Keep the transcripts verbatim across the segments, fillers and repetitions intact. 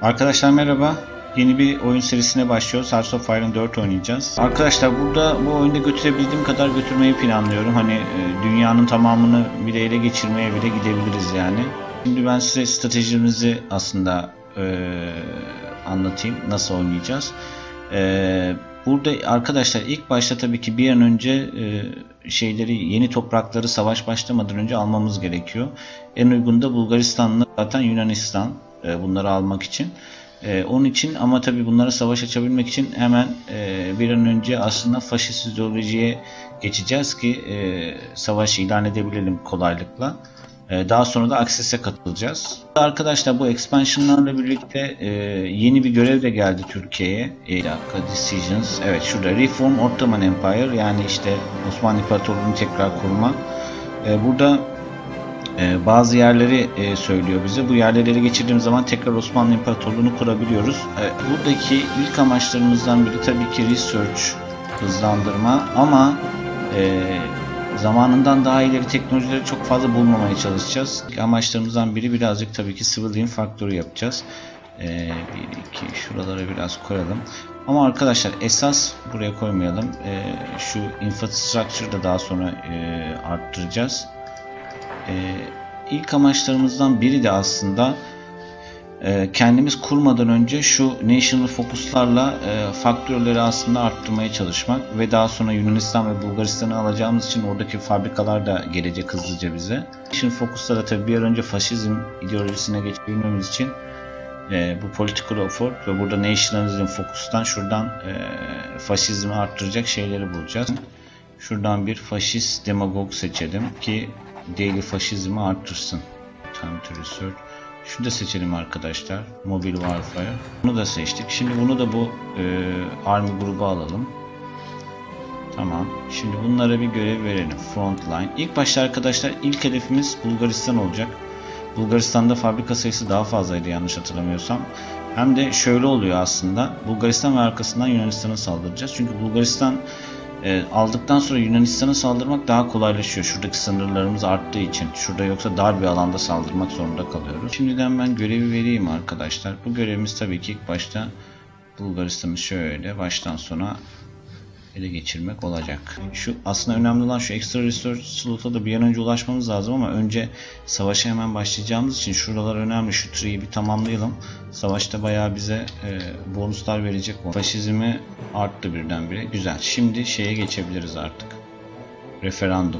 Arkadaşlar merhaba. Yeni bir oyun serisine başlıyoruz. Hearts of Iron dört oynayacağız. Arkadaşlar burada bu oyunda götürebildiğim kadar götürmeyi planlıyorum. Hani e, dünyanın tamamını bir ele geçirmeye bile gidebiliriz yani. Şimdi ben size stratejimizi aslında e, anlatayım. Nasıl oynayacağız. E, burada arkadaşlar ilk başta tabii ki bir an önce e, şeyleri, yeni toprakları savaş başlamadan önce almamız gerekiyor. En uygun da Bulgaristan'la zaten Yunanistan. Bunları almak için. Ee, onun için ama tabii bunlara savaş açabilmek için hemen e, bir an önce aslında faşist ideolojiye geçeceğiz ki e, savaş ilan edebilelim kolaylıkla. E, daha sonra da Akses'e katılacağız. Arkadaşlar bu expansionlarla birlikte e, yeni bir görev de geldi Türkiye'ye. E, bir dakika, decisions. Evet şurada Reform Ottoman Empire, yani işte Osmanlı İmparatorluğu'nu tekrar kurma. E, burada Ee, bazı yerleri e, söylüyor bize. Bu yerleri ele geçirdiğimiz zaman tekrar Osmanlı İmparatorluğu'nu kurabiliyoruz. Ee, buradaki ilk amaçlarımızdan biri tabii ki research, hızlandırma, ama e, zamanından daha ileri teknolojileri çok fazla bulmamaya çalışacağız. Amaçlarımızdan biri birazcık tabii ki civilian faktörü yapacağız. Ee, bir, iki, şuralara biraz koyalım. Ama arkadaşlar esas buraya koymayalım. Ee, şu infrastructure'ı da daha sonra e, arttıracağız. Ee, ilk amaçlarımızdan biri de aslında e, kendimiz kurmadan önce şu national focuslarla e, faktörleri aslında arttırmaya çalışmak ve daha sonra Yunanistan ve Bulgaristan'ı alacağımız için oradaki fabrikalar da gelecek hızlıca bize. National focuslara tabii bir an önce faşizm ideolojisine geçebilmemiz için e, bu political effort ve burada nationalism focus'tan şuradan e, faşizmi arttıracak şeyleri bulacağız. Şuradan bir faşist demagog seçelim ki daily faşizmi arttırsın. Time to research. Şunu da seçelim arkadaşlar. Mobile warfare. Bunu da seçtik. Şimdi bunu da bu e, army grubu alalım. Tamam. Şimdi bunlara bir görev verelim. Frontline. İlk başta arkadaşlar ilk hedefimiz Bulgaristan olacak. Bulgaristan'da fabrika sayısı daha fazlaydı yanlış hatırlamıyorsam. Hem de şöyle oluyor aslında. Bulgaristan ve arkasından Yunanistan'a saldıracağız. Çünkü Bulgaristan E, aldıktan sonra Yunanistan'a saldırmak daha kolaylaşıyor. Şuradaki sınırlarımız arttığı için. Şurada yoksa dar bir alanda saldırmak zorunda kalıyoruz. Şimdiden ben görevi vereyim arkadaşlar. Bu görevimiz tabii ki ilk başta Bulgaristan'ı şöyle baştan sona ele geçirmek olacak. Şu aslında önemli olan şu extra research slot'a da bir an önce ulaşmamız lazım ama önce savaşa hemen başlayacağımız için şuralar önemli. Şu tree'yi bir tamamlayalım. Savaşta bayağı bize e, bonuslar verecek o. Faşizmi arttı birdenbire. Güzel. Şimdi şeye geçebiliriz artık. Referandum.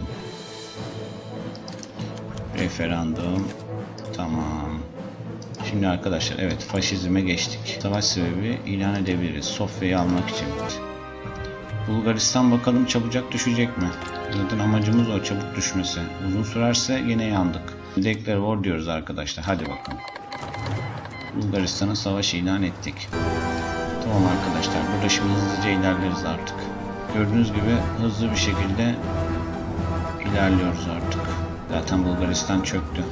Referandum. Tamam. Şimdi arkadaşlar evet faşizme geçtik. Savaş sebebi ilan edebiliriz. Sofya'yı almak için. Bulgaristan bakalım çabucak düşecek mi? Zaten amacımız o, çabuk düşmesi. Uzun sürerse yine yandık. Declare war diyoruz arkadaşlar. Hadi bakalım. Bulgaristan'a savaş ilan ettik. Tamam arkadaşlar. Burada şimdi hızlıca ilerleriz artık. Gördüğünüz gibi hızlı bir şekilde ilerliyoruz artık. Zaten Bulgaristan çöktü.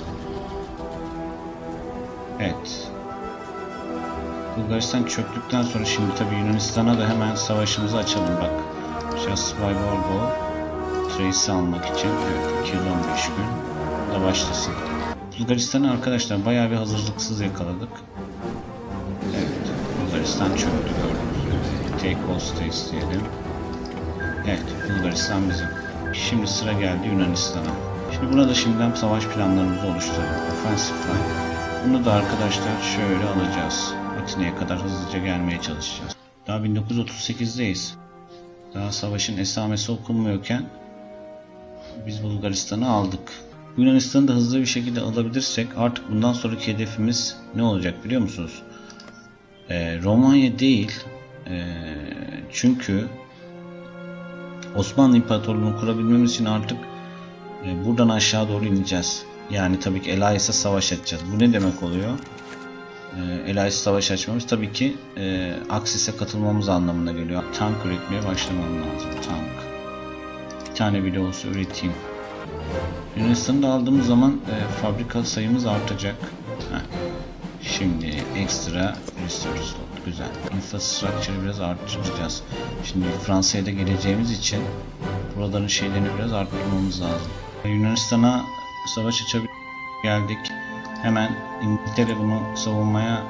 Evet. Bulgaristan çöktükten sonra şimdi tabii Yunanistan'a da hemen savaşımızı açalım bak. Just by Volvo Trace'i almak için evet iki yüz on beş gün da başlasın. Bulgaristan'ı arkadaşlar bayağı bir hazırlıksız yakaladık. Evet Bulgaristan çöktü gördüğünüz gibi. Take all states diyelim. Evet Bulgaristan bizim. Şimdi sıra geldi Yunanistan'a. Şimdi buna da şimdiden savaş planlarımızı oluşturalım. Offensive line. Bunu da arkadaşlar şöyle alacağız. Atina'ya kadar hızlıca gelmeye çalışacağız. Daha bin dokuz yüz otuz sekiz'deyiz. Daha savaşın esamesi okunmuyorken biz Bulgaristan'ı aldık. Yunanistan'ı da hızlı bir şekilde alabilirsek artık bundan sonraki hedefimiz ne olacak biliyor musunuz? Ee, Romanya değil. Ee, çünkü Osmanlı İmparatorluğu'nu kurabilmemiz için artık e, buradan aşağı doğru ineceğiz. Yani tabii ki Elias'a savaş açacağız. Bu ne demek oluyor? E, Elias'a savaş açmamız tabii ki e, Aksis'e katılmamız anlamına geliyor. Tank üretmeye başlamam lazım. Tank. Bir tane bile olsa üreteyim. Yunanistan'da aldığımız zaman e, fabrika sayımız artacak. Heh. Şimdi ekstra research slot. Güzel. Infrastructure'ı biraz arttıracağız. Şimdi Fransa'ya da geleceğimiz için buraların şeylerini biraz arttırmamız lazım. Yunanistan'a savaş açabilir geldik. Hemen İngiltere bunu savunmaya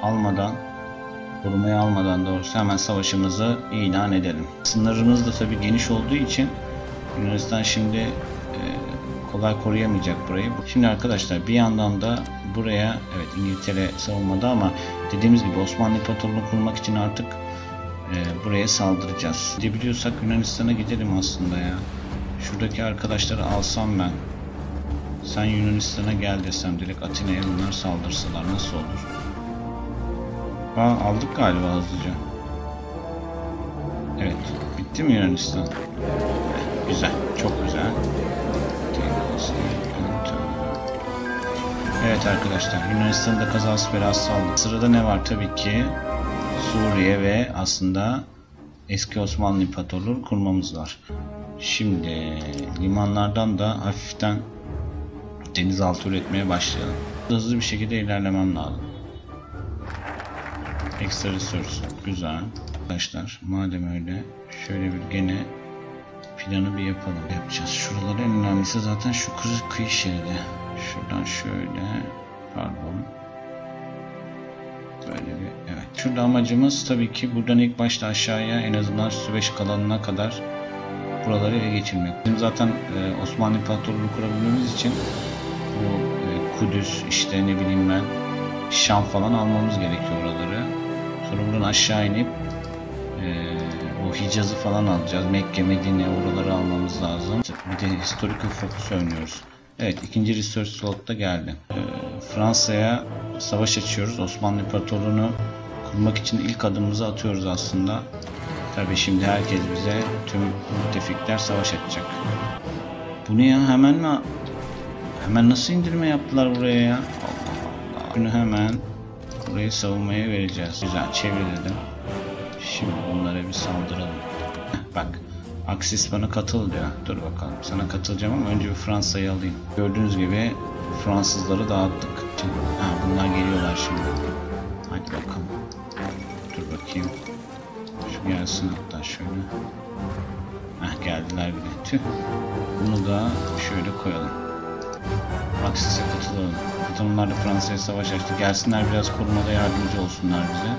almadan, korumaya almadan doğrusu hemen savaşımızı ilan edelim. Sınırımız da tabii geniş olduğu için Yunanistan şimdi e, kolay koruyamayacak burayı. Şimdi arkadaşlar bir yandan da buraya, evet İngiltere savunmada ama dediğimiz gibi Osmanlı İmparatorluğu'nu kurmak için artık e, buraya saldıracağız. Gidebiliyorsak Yunanistan'a gidelim aslında ya. Şuradaki arkadaşları alsam ben. Sen Yunanistan'a gel desem direkt Atina'ya bunlar saldırsalar nasıl olur? Aa, aldık galiba hızlıca. Evet. Bitti mi Yunanistan? Güzel. Çok güzel. Evet arkadaşlar. Yunanistan'da kazası belası aldık. Sırada ne var? Tabii ki Suriye ve aslında eski Osmanlı İmparatorluğu kurmamız var. Şimdi limanlardan da hafiften denizaltı üretmeye başlayalım. Hızlı bir şekilde ilerlemem lazım. Extra resource. Güzel. Arkadaşlar madem öyle şöyle bir gene planı bir yapalım. Yapacağız. Şuraları en önemlisi zaten şu kıyı, kıyı şeridi. Şuradan şöyle, pardon. Böyle bir, evet. Şurada amacımız tabii ki buradan ilk başta aşağıya en azından Süveyş kanalına kadar buraları ele geçirmek. Bizim zaten e, Osmanlı İmparatorluğu kurabilmemiz için bu e, Kudüs, işte ne bileyim ben, Şam falan almamız gerekiyor oraları. Sonra buradan aşağı inip e, o Hicaz'ı falan alacağız. Mekke, Medine, oraları almamız lazım. Bir de historical focus oynuyoruz. Evet, ikinci research slot da geldi. E, Fransa'ya savaş açıyoruz. Osmanlı İmparatorluğu'nu kurmak için ilk adımımızı atıyoruz aslında. Tabii şimdi herkes bize, tüm müttefikler savaş açacak. Bu ne ya? Hemen mi? Hemen nasıl indirme yaptılar buraya ya? Allah Allah. Bunu hemen burayı savunmaya vereceğiz. Güzel, çevir dedim. Şimdi bunlara bir saldıralım. Bak, Aksis bana katıl diyor. Dur bakalım, sana katılacağım ama önce bir Fransa'yı alayım. Gördüğünüz gibi Fransızları dağıttık. Ha, bunlar geliyorlar şimdi. Hadi bakalım. Dur bakayım. Şu gelsin hatta şöyle. Heh, geldiler bile. Tüh. Bunu da şöyle koyalım. Aksis'e katılalım. Zaten onlar da Fransa'ya savaş açtı. Gelsinler biraz korumada yardımcı olsunlar bize.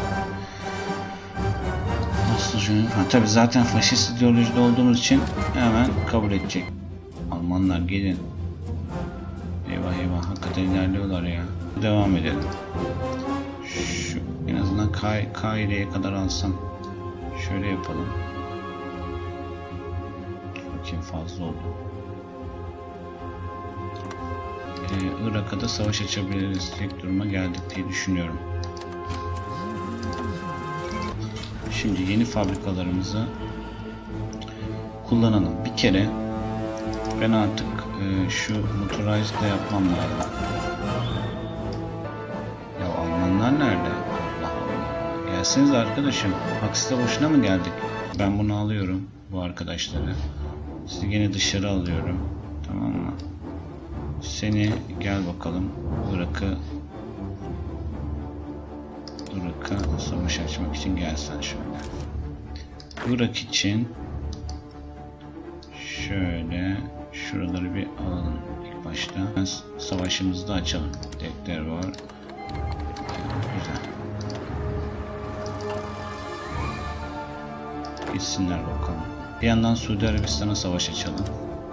Nasıl düşünüyorum? Ha, tabii zaten faşist ideolojide olduğumuz için hemen kabul edecek. Almanlar gelin. Eyvah eyvah, hakikaten ilerliyorlar ya. Devam edelim. Şu en azından Kaire'ye kadar alsam. Şöyle yapalım. Bakayım, fazla oldu. Ee, Irak'a da savaş açabiliriz. Tek duruma geldik diye düşünüyorum. Şimdi yeni fabrikalarımızı kullanalım. Bir kere ben artık e, şu motorized'da yapmam lazım. Ya Almanlar nerede? Allah Allah. Gelseniz arkadaşım. Aksine boşuna mı geldik? Ben bunu alıyorum, bu arkadaşları. Sizi yine dışarı alıyorum. Tamam mı? Seni gel bakalım. Irak'ı Irak'a savaş açmak için gelsen şöyle. Irak için şöyle şuraları bir alalım ilk başta. Savaşımızı da açalım. Dekler var. Güzel. Gitsinler bakalım. Bir yandan Suudi Arabistan'a savaş açalım.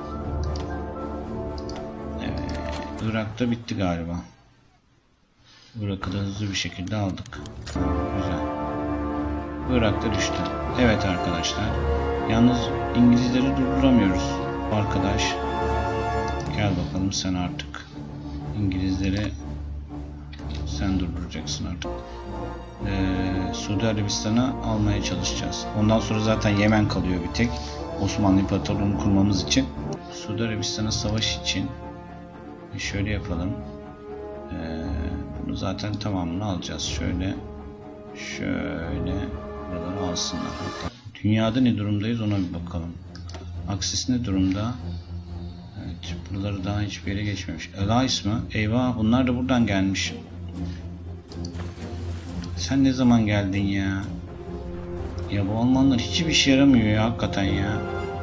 Evet. Irak'ta bitti galiba. Irak'ı da hızlı bir şekilde aldık. Güzel. Irak'ta düştü. Evet arkadaşlar. Yalnız İngilizleri durduramıyoruz. Arkadaş. Gel bakalım sen artık. İngilizleri sen durduracaksın artık. Ee, Suudi Arabistan'a almaya çalışacağız. Ondan sonra zaten Yemen kalıyor bir tek. Osmanlı İmparatorluğu'nu kurmamız için. Suudi Arabistan'a savaş için şöyle yapalım. Ee, bunu zaten tamamını alacağız. Şöyle şöyle buraları alsınlar. Hatta dünyada ne durumdayız ona bir bakalım. Aksis ne durumda? Evet, buraları daha hiçbir yere geçmemiş. Elias mı? Eyvah, bunlar da buradan gelmiş. Sen ne zaman geldin ya? Ya bu Almanlar hiçbir işe yaramıyor ya hakikaten ya.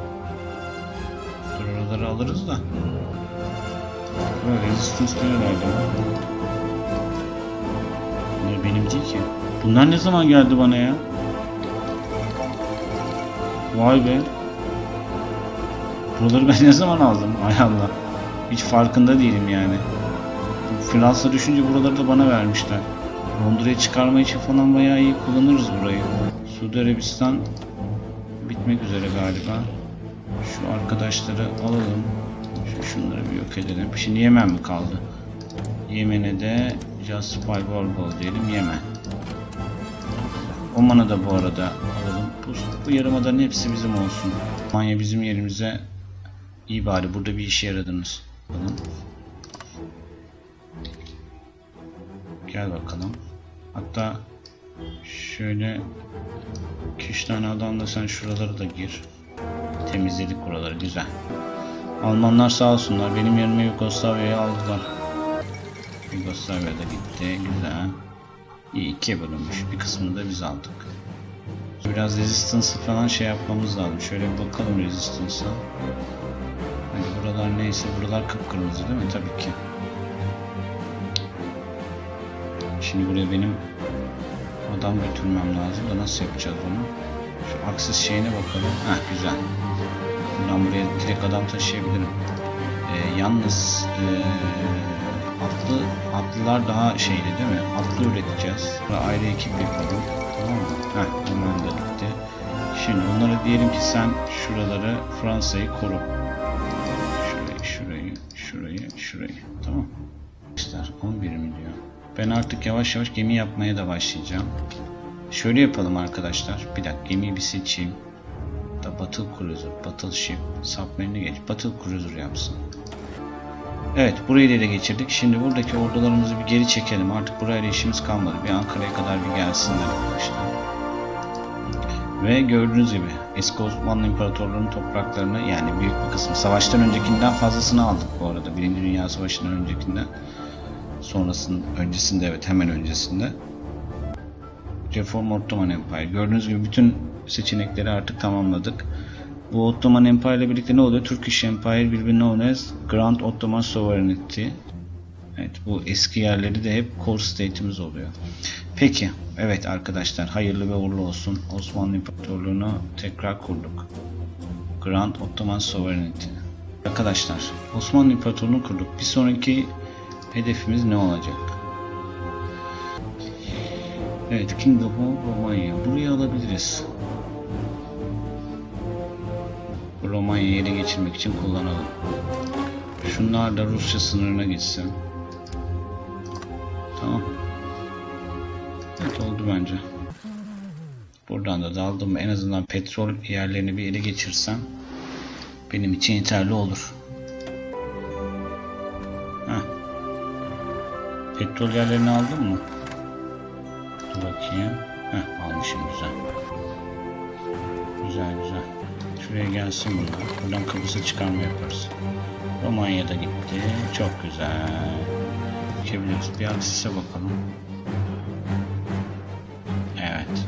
Dur, oraları alırız da. Böyle resistance nerelerde? Bunları bir benim değil ki. Bunlar ne zaman geldi bana ya? Vay be. Buraları ben ne zaman aldım? Ay Allah. Hiç farkında değilim yani. Fransa düşünce buraları da bana vermişler. Londra'ya çıkarma için falan bayağı iyi kullanırız burayı. Suudi Arabistan bitmek üzere galiba. Şu arkadaşları alalım. Şu şunları bir yok edelim. Şimdi Yemen mi kaldı? Yemen'e de Just Five World diyelim. Yemen. Oman'ı da bu arada alalım. Bu, bu yarımadanın hepsi bizim olsun. Almanya bizim yerimize iyi bari. Burada bir işe yaradınız. Bakalım. Gel bakalım. Hatta şöyle iki üç tane adamla sen şuraları da gir. Temizledik buraları. Güzel. Almanlar sağ olsunlar. Benim yerime Yugoslavya'yı aldılar. Yugoslavya da gitti. Güzel. İyi, ikiye bölünmüş. Bir kısmını da biz aldık. Biraz resistance'ı falan şey yapmamız lazım. Şöyle bir bakalım resistance'a. Hani buralar neyse, buralar kıpkırmızı değil mi? Tabii ki. Şimdi buraya benim adam götürmem lazım da nasıl yapacağız bunu? Şu aksis şeyine bakalım. Heh, güzel. Buradan buraya direkt adam taşıyabilirim. Ee, yalnız ee, atlı atlılar daha şeyli değil mi? Atlı üreteceğiz. Burada ayrı ekip yapalım. Tamam mı? Heh, onlar da bitti. Şimdi onlara diyelim ki sen şuraları, Fransa'yı koru. Şurayı, şurayı, şurayı, şurayı. Tamam. İşler on bir mi diyor. Ben artık yavaş yavaş gemi yapmaya da başlayacağım. Şöyle yapalım arkadaşlar. Bir dakika, gemiyi bir seçeyim. Da Battle Cruiser, Battleship, Submarine'e geç. Battle Cruiser yapsın. Evet, burayı da ele geçirdik. Şimdi buradaki ordularımızı bir geri çekelim. Artık burayla işimiz kalmadı. Bir Ankara'ya kadar bir gelsinler arkadaşlar. Ve gördüğünüz gibi eski Osmanlı İmparatorluğu'nun topraklarını, yani büyük bir kısmı, savaştan öncekinden fazlasını aldık bu arada. Birinci Dünya Savaşı'ndan öncekinden. Sonrasının öncesinde, evet, hemen öncesinde. Reform Ottoman Empire. Gördüğünüz gibi bütün seçenekleri artık tamamladık. Bu Ottoman Empire ile birlikte ne oluyor? Turkish Empire will be known as Grand Ottoman Sovereignty. Evet, bu eski yerleri de hep core state'imiz oluyor. Peki, evet arkadaşlar, hayırlı ve uğurlu olsun. Osmanlı İmparatorluğu'nu tekrar kurduk. Grand Ottoman Sovereignty. Arkadaşlar, Osmanlı İmparatorluğu'nu kurduk. Bir sonraki hedefimiz ne olacak? Evet, Kingdom of Romanya. Burayı alabiliriz. Romanya'yı ele geçirmek için kullanalım. Şunlar da Rusya sınırına gitsin. Tamam. Evet, oldu bence. Buradan da daldım. En azından petrol yerlerini bir ele geçirsem benim için yeterli olur. Heh. Petrol yerlerini aldın mı? Dur bakayım. Heh, almışım, güzel. Güzel güzel. Şuraya gelsin bunlar. Buradan Kıbrıs'a çıkarma yaparız. Romanya'da gitti. Çok güzel. Geçebiliriz. Bir aksise bakalım. Evet.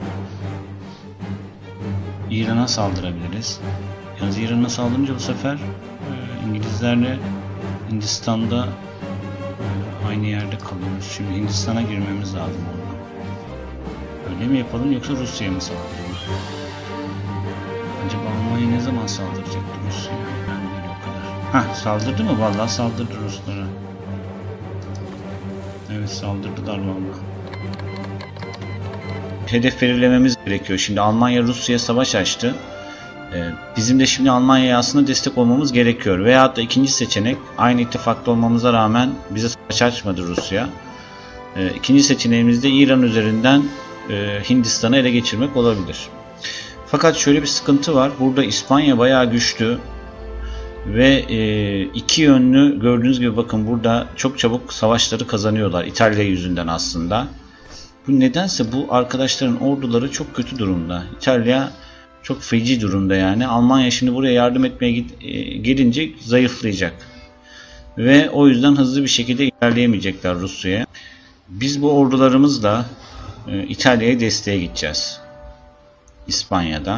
İran'a saldırabiliriz. Yalnız İran'a saldırınca bu sefer e, İngilizlerle Hindistan'da e, aynı yerde kalıyoruz. Şimdi Hindistan'a girmemiz lazım orada. Öyle mi yapalım yoksa Rusya'ya mı saldıralım? Acaba Almanya ne zaman saldıracaktı Rusya'ya? Ben değil o kadar. Hah, saldırdı mı? Vallahi saldırdı Ruslara. Evet, saldırdılar vallahi. Hedef belirlememiz gerekiyor. Şimdi Almanya Rusya'ya savaş açtı. Ee, bizim de şimdi Almanya'ya aslında destek olmamız gerekiyor. Veyahut da ikinci seçenek, aynı ittifakta olmamıza rağmen bize savaş açmadı Rusya. Ee, ikinci seçeneğimiz de İran üzerinden e, Hindistan'ı ele geçirmek olabilir. Fakat şöyle bir sıkıntı var. Burada İspanya bayağı güçlü ve e, iki yönlü, gördüğünüz gibi bakın burada çok çabuk savaşları kazanıyorlar İtalya yüzünden aslında. Bu nedense bu arkadaşların orduları çok kötü durumda. İtalya çok feci durumda yani. Almanya şimdi buraya yardım etmeye e, gelince zayıflayacak. Ve o yüzden hızlı bir şekilde ilerleyemeyecekler Rusya'ya. Biz bu ordularımızla e, İtalya'ya desteğe gideceğiz. İspanya'da.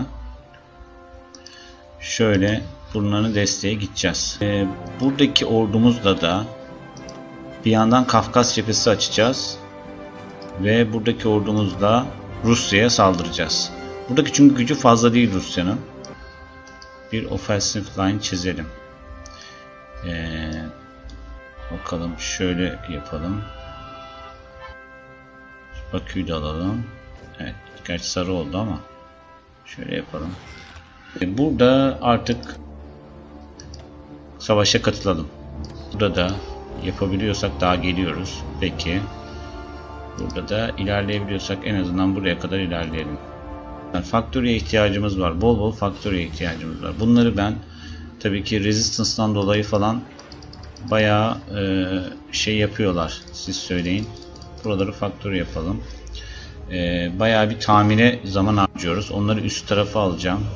Şöyle bunların desteğe gideceğiz. E, buradaki ordumuzla da bir yandan Kafkas cephesi açacağız. Ve buradaki ordumuzla Rusya'ya saldıracağız. Buradaki çünkü gücü fazla değil Rusya'nın. Bir offensive line çizelim. Ee, bakalım şöyle yapalım. Bakü'yü de alalım. Evet, gerçi sarı oldu ama şöyle yapalım. Burada artık savaşa katılalım. Burada da yapabiliyorsak daha geliyoruz. Peki. Burada da ilerleyebiliyorsak en azından buraya kadar ilerleyelim. Factory'e ihtiyacımız var. Bol bol Factory'e ihtiyacımız var. Bunları ben tabii ki Resistance'dan dolayı falan bayağı e, şey yapıyorlar. Siz söyleyin. Buraları Factory yapalım. E, bayağı bir tamire zaman harcıyoruz. Onları üst tarafa alacağım.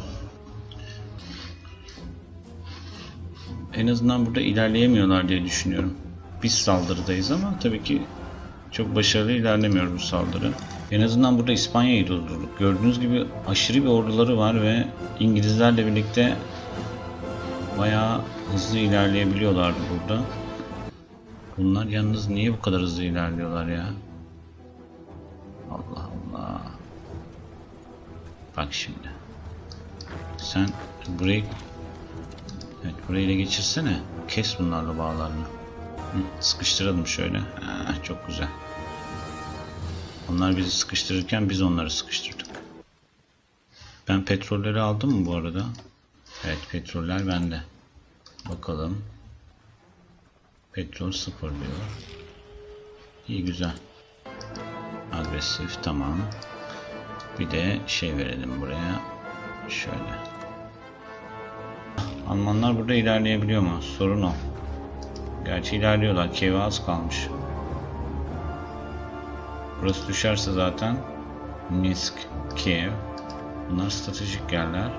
En azından burada ilerleyemiyorlar diye düşünüyorum. Biz saldırıdayız ama tabii ki çok başarılı ilerlemiyor bu saldırı. En azından burada İspanya'yı durdurduk. Gördüğünüz gibi aşırı bir orduları var ve İngilizlerle birlikte bayağı hızlı ilerleyebiliyorlardı burada. Bunlar yalnız niye bu kadar hızlı ilerliyorlar ya? Allah Allah. Bak şimdi. Sen burayı evet, burayı ele geçirsene. Kes bunlarla bağlarını. Hı, sıkıştıralım şöyle. Ha, çok güzel. Onlar bizi sıkıştırırken biz onları sıkıştırdık. Ben petrolleri aldım mı bu arada? Evet, petroller bende. Bakalım. Petrol sıfır diyor. İyi, güzel. Agresif, tamam. Bir de şey verelim buraya. Şöyle. Almanlar burada ilerleyebiliyor mu? Sorun o. Gerçi ilerliyorlar. Kiev'e az kalmış. Burası düşerse zaten Minsk, Kiev. Bunlar stratejik yerler.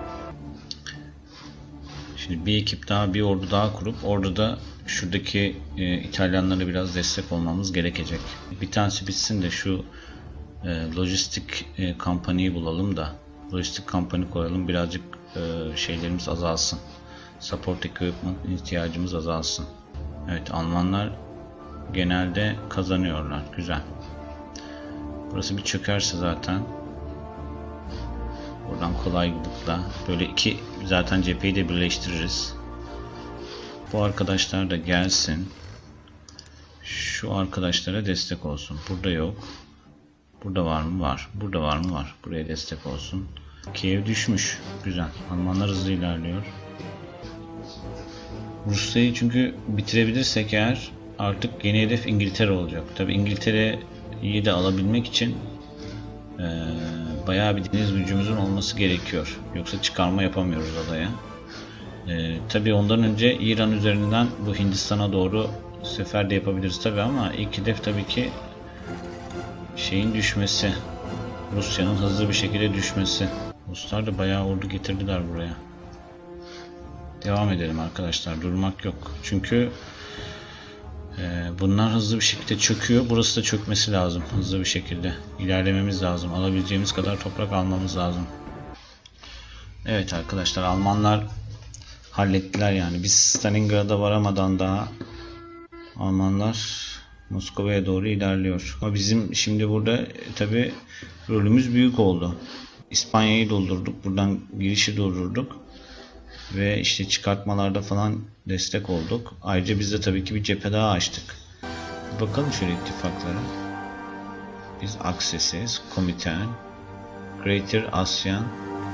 Şimdi bir ekip daha, bir ordu daha kurup orada da şuradaki e, İtalyanlara biraz destek olmamız gerekecek. Bir tanesi bitsin de şu e, lojistik e, kampanyayı bulalım da lojistik kampanya koyalım, birazcık e, şeylerimiz azalsın. Support equipment ihtiyacımız azalsın. Evet, Almanlar genelde kazanıyorlar. Güzel. Burası bir çökerse zaten buradan kolaylıkla böyle iki zaten cepheyi de birleştiririz. Bu arkadaşlar da gelsin. Şu arkadaşlara destek olsun. Burada yok. Burada var mı? Var. Burada var mı? Var. Buraya destek olsun. Kiev düşmüş. Güzel. Almanlar hızlı ilerliyor. Rusya'yı çünkü bitirebilirsek eğer artık yeni hedef İngiltere olacak. Tabi İngiltere'yi de alabilmek için e, bayağı bir deniz gücümüzün olması gerekiyor. Yoksa çıkarma yapamıyoruz adaya. E, tabi ondan önce İran üzerinden bu Hindistan'a doğru sefer de yapabiliriz tabi, ama ilk hedef tabii ki şeyin düşmesi. Rusya'nın hızlı bir şekilde düşmesi. Ruslar da bayağı ordu getirdiler buraya. Devam edelim arkadaşlar. Durmak yok. Çünkü e, bunlar hızlı bir şekilde çöküyor. Burası da çökmesi lazım. Hızlı bir şekilde. İlerlememiz lazım. Alabileceğimiz kadar toprak almamız lazım. Evet arkadaşlar, Almanlar hallettiler yani. Biz Stalingrad'a varamadan daha Almanlar Moskova'ya doğru ilerliyor. Ama bizim şimdi burada e, tabi rolümüz büyük oldu. İspanya'yı doldurduk. Buradan girişi doldurduk. Ve işte çıkartmalarda falan destek olduk. Ayrıca biz de tabii ki bir cephe daha açtık. Bir bakalım şöyle ittifaklara. Biz Aksesiz, Komiten, Greater ASEAN,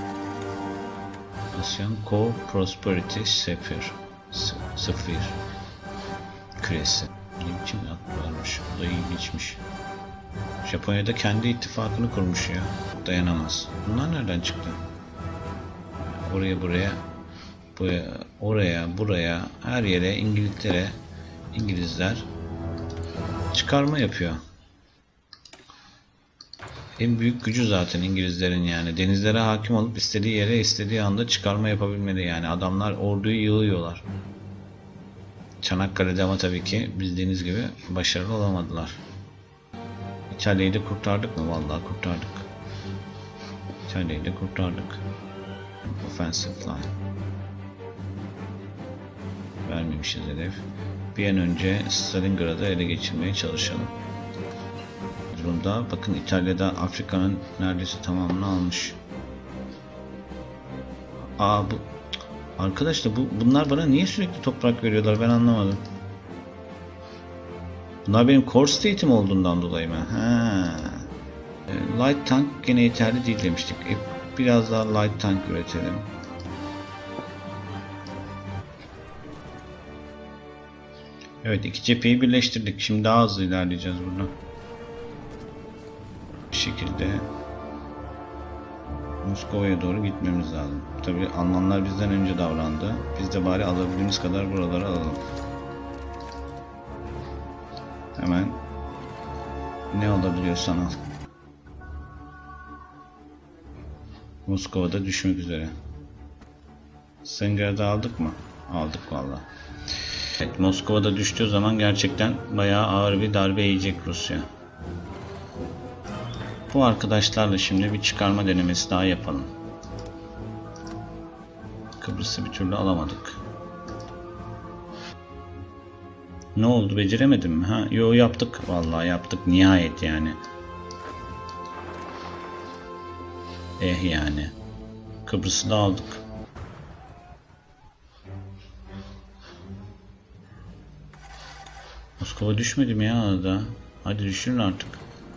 ASEAN Co-Prosperity Sphere, Sphere Küresi. Ne biçim aklarmış. Bu da ilginçmiş. Japonya'da kendi ittifakını kurmuş ya. Dayanamaz. Bunlar nereden çıktı? Oraya buraya. Buraya, oraya, buraya, her yere İngiltere, İngilizler çıkarma yapıyor. En büyük gücü zaten İngilizlerin yani. Denizlere hakim olup istediği yere istediği anda çıkarma yapabilmeli yani. Adamlar orduyu yığıyorlar. Çanakkale'de ama tabii ki bildiğiniz gibi başarılı olamadılar. İtalya'yı da kurtardık mı? Vallahi kurtardık. İtalya'yı da kurtardık. Offensive line. Vermemişiz hedef. Bir an önce Stalingrad'ı ele geçirmeye çalışalım. durumda. Bakın İtalya'da Afrika'nın neredeyse tamamını almış. Aa bu arkadaşlar bu bunlar bana niye sürekli toprak veriyorlar, ben anlamadım. Bunlar benim core state'im olduğundan dolayı mı? Ha. Light tank gene yeterli değil demiştik. E, biraz daha light tank üretelim. Evet, iki cepheyi birleştirdik. Şimdi daha hızlı ilerleyeceğiz burada. Bir şekilde Moskova'ya doğru gitmemiz lazım. Tabii Almanlar bizden önce davrandı. Biz de bari alabildiğimiz kadar buraları alalım. Hemen ne alabiliyorsan al. Moskova'da düşmek üzere. Stenigrad'ı aldık mı? Aldık valla. Evet, Moskova'da düştüğü zaman gerçekten bayağı ağır bir darbe yiyecek Rusya. Bu arkadaşlarla şimdi bir çıkarma denemesi daha yapalım. Kıbrıs'ı bir türlü alamadık. Ne oldu, beceremedim mi? Ha, yo yaptık vallahi, yaptık nihayet yani. Eh yani. Kıbrıs'ı da aldık. Moskova düşmedi mi ya arada? Hadi düşürün artık.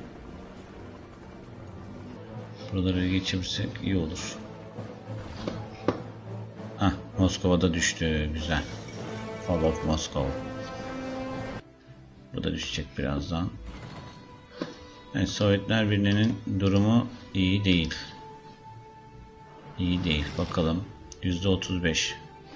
Buraları geçirsek iyi olur. Hah, Moskova'da düştü. Güzel. Fall of Moscow. Bu da düşecek birazdan. Evet, Sovyetler Birliği'nin durumu iyi değil. İyi değil. Bakalım. yüzde otuz beş.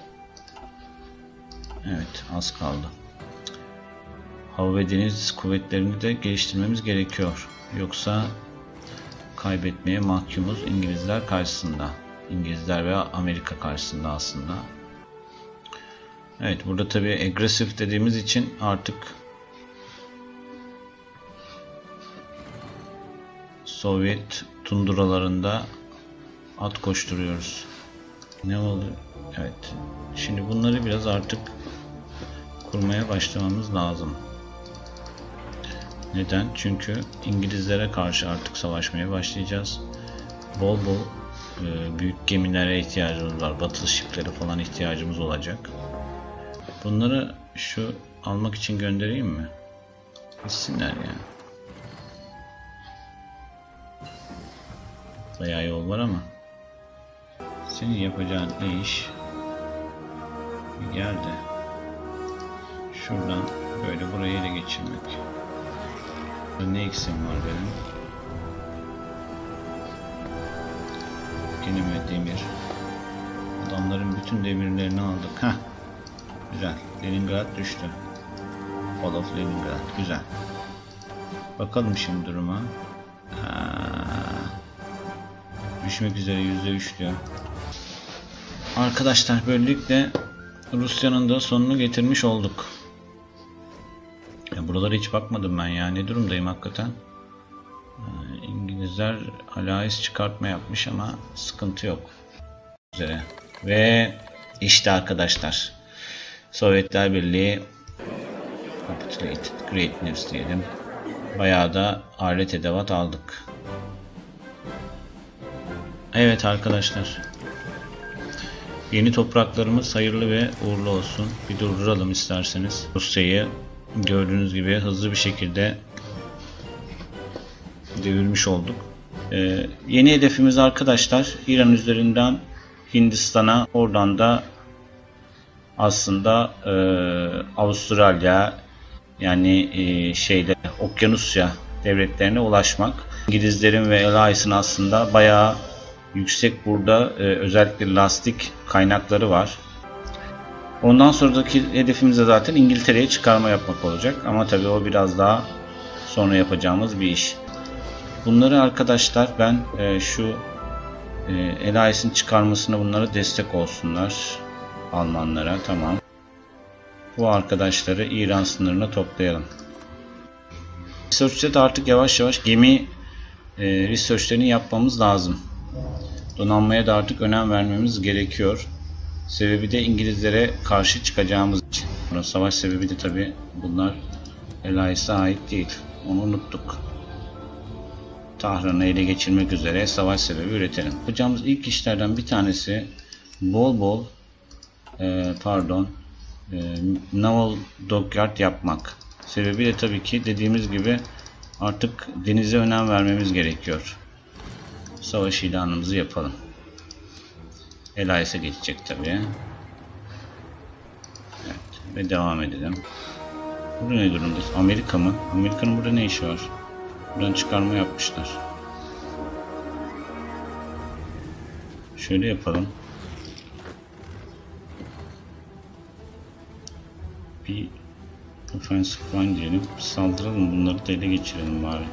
Evet, az kaldı. Hava ve deniz kuvvetlerini de geliştirmemiz gerekiyor. Yoksa kaybetmeye mahkumuz İngilizler karşısında. İngilizler ve Amerika karşısında aslında. Evet, burada tabii agresif dediğimiz için artık Sovyet tunduralarında at koşturuyoruz. Ne oldu? Evet. Şimdi bunları biraz artık kurmaya başlamamız lazım. Neden? Çünkü İngilizlere karşı artık savaşmaya başlayacağız. Bol bol e, büyük gemilere ihtiyacımız var. Battleship'lere falan ihtiyacımız olacak. Bunları şu almak için göndereyim mi? Gitsinler ya. Bayağı yol var ama senin yapacağın ne iş? Bir gel de şuradan böyle burayı ele geçirmek. Ne eksim var benim? Benim ve demir. Adamların bütün demirlerini aldık. Heh. Güzel. Leningrad düştü. Fall of Leningrad. Güzel. Bakalım şimdi duruma. Ha. Düşmek üzere yüzde üç diyor. Arkadaşlar böylelikle Rusya'nın da sonunu getirmiş olduk. Ya buralara hiç bakmadım ben ya. Ne durumdayım hakikaten? Ee, İngilizler alais çıkartma yapmış ama sıkıntı yok. Üzere. Ve işte arkadaşlar. Sovyetler Birliği Capitulated Great News diyelim. Bayağı da alet edevat aldık. Evet arkadaşlar. Yeni topraklarımız hayırlı ve uğurlu olsun. Bir durduralım isterseniz. Rusya'yı gördüğünüz gibi hızlı bir şekilde devirmiş olduk. Ee, yeni hedefimiz arkadaşlar İran üzerinden Hindistan'a, oradan da aslında e, Avustralya yani e, şeyde Okyanusya devletlerine ulaşmak. İngilizlerin ve Alliance'ın aslında bayağı yüksek burada e, özellikle lastik kaynakları var. Ondan sonraki hedefimiz de zaten İngiltere'ye çıkarma yapmak olacak. Ama tabii o biraz daha sonra yapacağımız bir iş. Bunları arkadaşlar ben e, şu e, Alliance'ın çıkarmasına bunlara destek olsunlar. Almanlara tamam. Bu arkadaşları İran sınırına toplayalım. Research'te de artık yavaş yavaş gemi e, research'lerini yapmamız lazım. Donanmaya da artık önem vermemiz gerekiyor. Sebebi de İngilizlere karşı çıkacağımız için. Savaş sebebi de tabi bunlar Alliance'a ait değil. Onu unuttuk. Tahran'ı ele geçirmek üzere savaş sebebi üretelim. Yapacağımız ilk işlerden bir tanesi bol bol e, pardon e, naval dockyard yapmak. Sebebi de tabii ki dediğimiz gibi artık denize önem vermemiz gerekiyor. Savaş ilanımızı yapalım. Elias'a geçecek tabii. Evet, ve devam edelim. Burada ne durumdayız? Amerika mı? Amerika'nın burada ne işi var? Buradan çıkarma yapmışlar. Şöyle yapalım. Bir offensive line diyelim. Saldıralım. Bunları da ele geçirelim bari.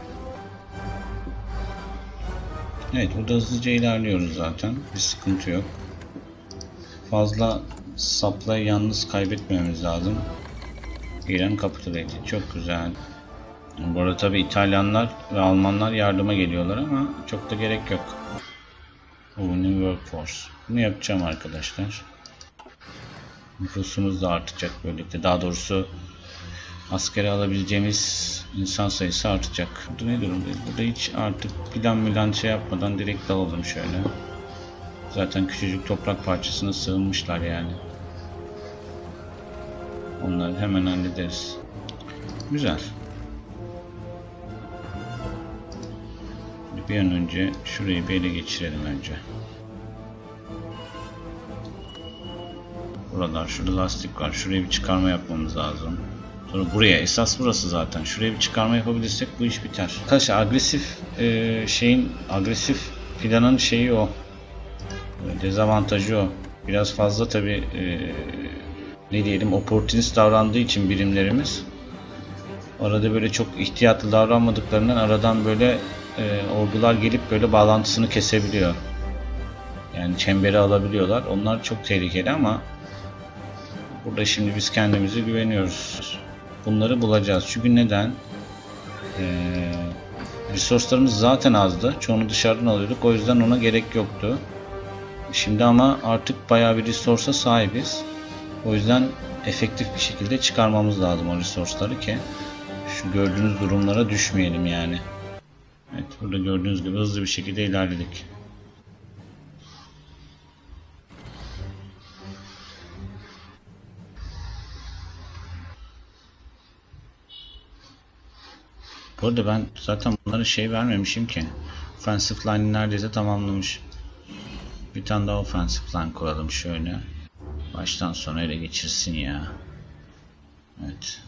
Evet, burada hızlıca ilerliyoruz zaten. Bir sıkıntı yok. Fazla supply yalnız kaybetmememiz lazım. İran capitulated. Çok güzel. Bu arada tabi İtalyanlar ve Almanlar yardıma geliyorlar ama çok da gerek yok. Winning workforce. Bunu yapacağım arkadaşlar. Nüfusumuz da artacak böylelikle. Daha doğrusu askere alabileceğimiz insan sayısı artacak. Burada ne durumdayız? Burada hiç artık plan milan şey yapmadan direkt dalalım şöyle. Zaten küçücük toprak parçasına sığınmışlar yani. Onları hemen hallederiz. Güzel. Bir an önce şurayı bir ele geçirelim önce. Buralar, şurada lastik var. Şuraya bir çıkarma yapmamız lazım. Sonra buraya, esas burası zaten. Şuraya bir çıkarma yapabilirsek bu iş biter. Arkadaşlar agresif e, şeyin, agresif planın şeyi o. Dezavantajı o. Biraz fazla tabi e, ne diyelim, opportunist davrandığı için birimlerimiz. Arada böyle çok ihtiyatlı davranmadıklarından aradan böyle e, ordular gelip böyle bağlantısını kesebiliyor. Yani çemberi alabiliyorlar. Onlar çok tehlikeli ama burada şimdi biz kendimize güveniyoruz. Bunları bulacağız. Çünkü neden? Ee, resourcelarımız zaten azdı. Çoğunu dışarıdan alıyorduk. O yüzden ona gerek yoktu. Şimdi ama artık bayağı bir resource'a sahibiz. O yüzden efektif bir şekilde çıkarmamız lazım o resource'ları ki şu gördüğünüz durumlara düşmeyelim yani. Evet, burada gördüğünüz gibi hızlı bir şekilde ilerledik. Bu arada ben zaten bunlara şey vermemişim ki. Offensive line'i neredeyse tamamlamış. Bir tane daha offensive line koyalım şöyle. Baştan sona ele geçirsin ya. Evet.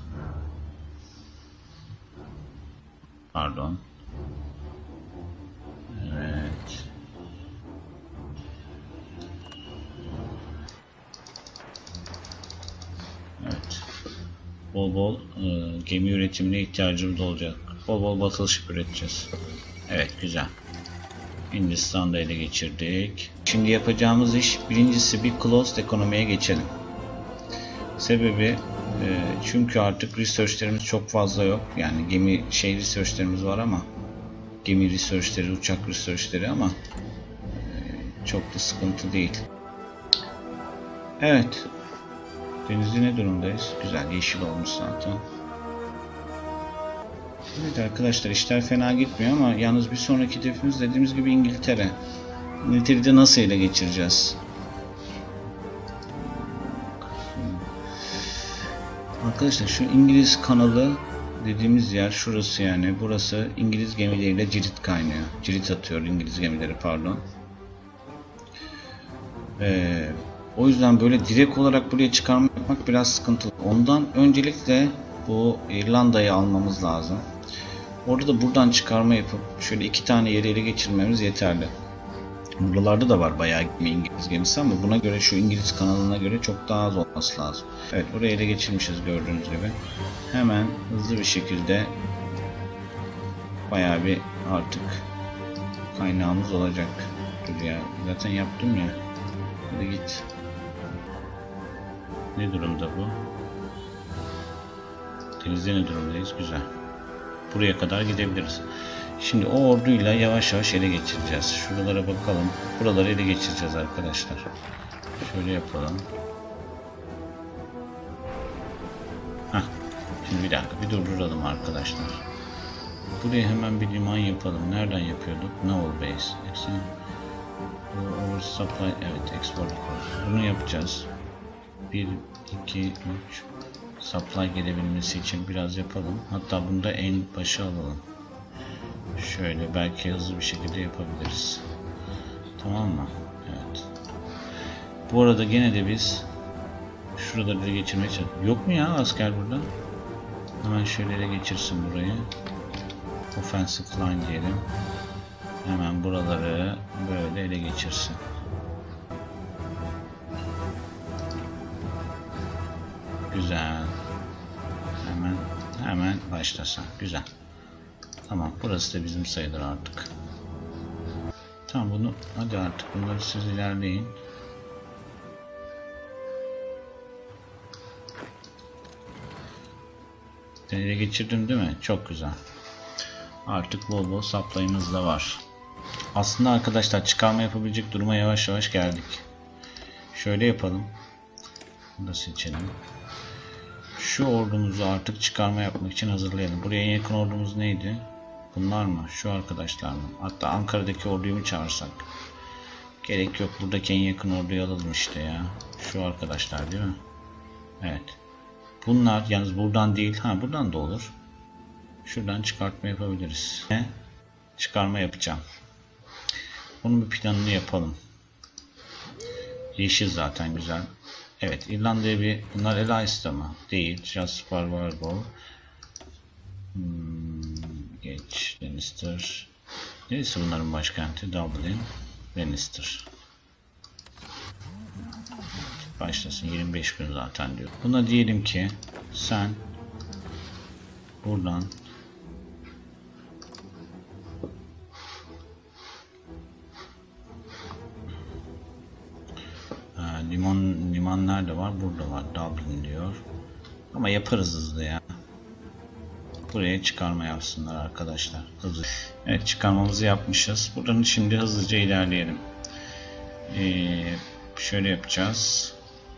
Pardon. Evet. Evet. Bol bol e, gemi üretimine ihtiyacımız olacak. Bol bol battleship üreteceğiz. Evet, güzel. Hindistan'da ele geçirdik. Şimdi yapacağımız iş, birincisi bir closed ekonomiye geçelim. Sebebi e, çünkü artık research'lerimiz çok fazla yok. Yani gemi şey research'lerimiz var ama gemi research'leri, uçak research'leri ama e, çok da sıkıntı değil. Evet. Denizde ne durumdayız? Güzel, yeşil olmuş zaten. Evet arkadaşlar, işler fena gitmiyor ama yalnız bir sonraki hedefimiz dediğimiz gibi İngiltere. İngiltere'yi de nasıl ele geçireceğiz? Arkadaşlar şu İngiliz kanalı dediğimiz yer şurası yani. Burası İngiliz gemileriyle cirit kaynıyor. Cirit atıyor İngiliz gemileri, pardon. Ee, o yüzden böyle direkt olarak buraya çıkarma yapmak biraz sıkıntılı. Ondan öncelikle bu İrlanda'yı almamız lazım. Orada da buradan çıkarma yapıp şöyle iki tane yeri ele geçirmemiz yeterli. Buralarda da var bayağı İngiliz gemisi ama buna göre, şu İngiliz kanalına göre çok daha az olması lazım. Evet, buraya ele geçirmişiz gördüğünüz gibi. Hemen hızlı bir şekilde bayağı bir artık kaynağımız olacak. Dur ya, zaten yaptım ya. Hadi git. Ne durumda bu? Denizde ne durumdayız? Güzel. Buraya kadar gidebiliriz. Şimdi o orduyla yavaş yavaş ele geçireceğiz. Şuralara bakalım. Buraları ele geçireceğiz arkadaşlar. Şöyle yapalım. Heh. Şimdi bir dakika bir durduralım arkadaşlar. Buraya hemen bir liman yapalım. Nereden yapıyorduk? Naval Base. Oversupply. Evet, export. Bunu yapacağız. bir, iki, üç. Supply gelebilmesi için biraz yapalım. Hatta bunu da en başa alalım. Şöyle belki hızlı bir şekilde yapabiliriz. Tamam mı? Evet. Bu arada gene de biz şuraları ele geçirmeye çalışıyoruz. Yok mu ya asker burada? Hemen şöyle ele geçirsin burayı. Offensive line diyelim. Hemen buraları böyle ele geçirsin. Güzel. Hemen hemen başlasın. Güzel. Tamam, burası da bizim sayılır artık. Tamam, bunu hadi artık bunları siz ilerleyin. Ele geçirdim değil mi? Çok güzel. Artık bol bol supply'ımız da var. Aslında arkadaşlar çıkarma yapabilecek duruma yavaş yavaş geldik. Şöyle yapalım. Bunu da seçelim. Şu ordumuzu artık çıkarma yapmak için hazırlayalım. Buraya en yakın ordumuz neydi? Bunlar mı? Şu arkadaşlar mı? Hatta Ankara'daki orduyu mu çağırsak? Gerek yok. Buradaki en yakın orduyu alalım işte ya. Şu arkadaşlar değil mi? Evet. Bunlar yalnız buradan değil. Ha, buradan da olur. Şuradan çıkartma yapabiliriz. Ne? Çıkarma yapacağım. Bunun bir planını yapalım. Yeşil zaten güzel. Evet, İrlanda'ya bir... Bunlar Elias'ta mı? Değil. Jasper Wargol. Hmm, geç. Lannister. Neresi bunların başkenti? Dublin. Lannister. Başlasın. yirmi beş gün zaten diyor. Buna diyelim ki sen buradan Limon, liman nerede var? Burada var. Dublin diyor. Ama yaparız hızlı ya. Buraya çıkarma yapsınlar arkadaşlar. Hızlı. Evet, çıkarmamızı yapmışız. Buradan şimdi hızlıca ilerleyelim. Ee, şöyle yapacağız.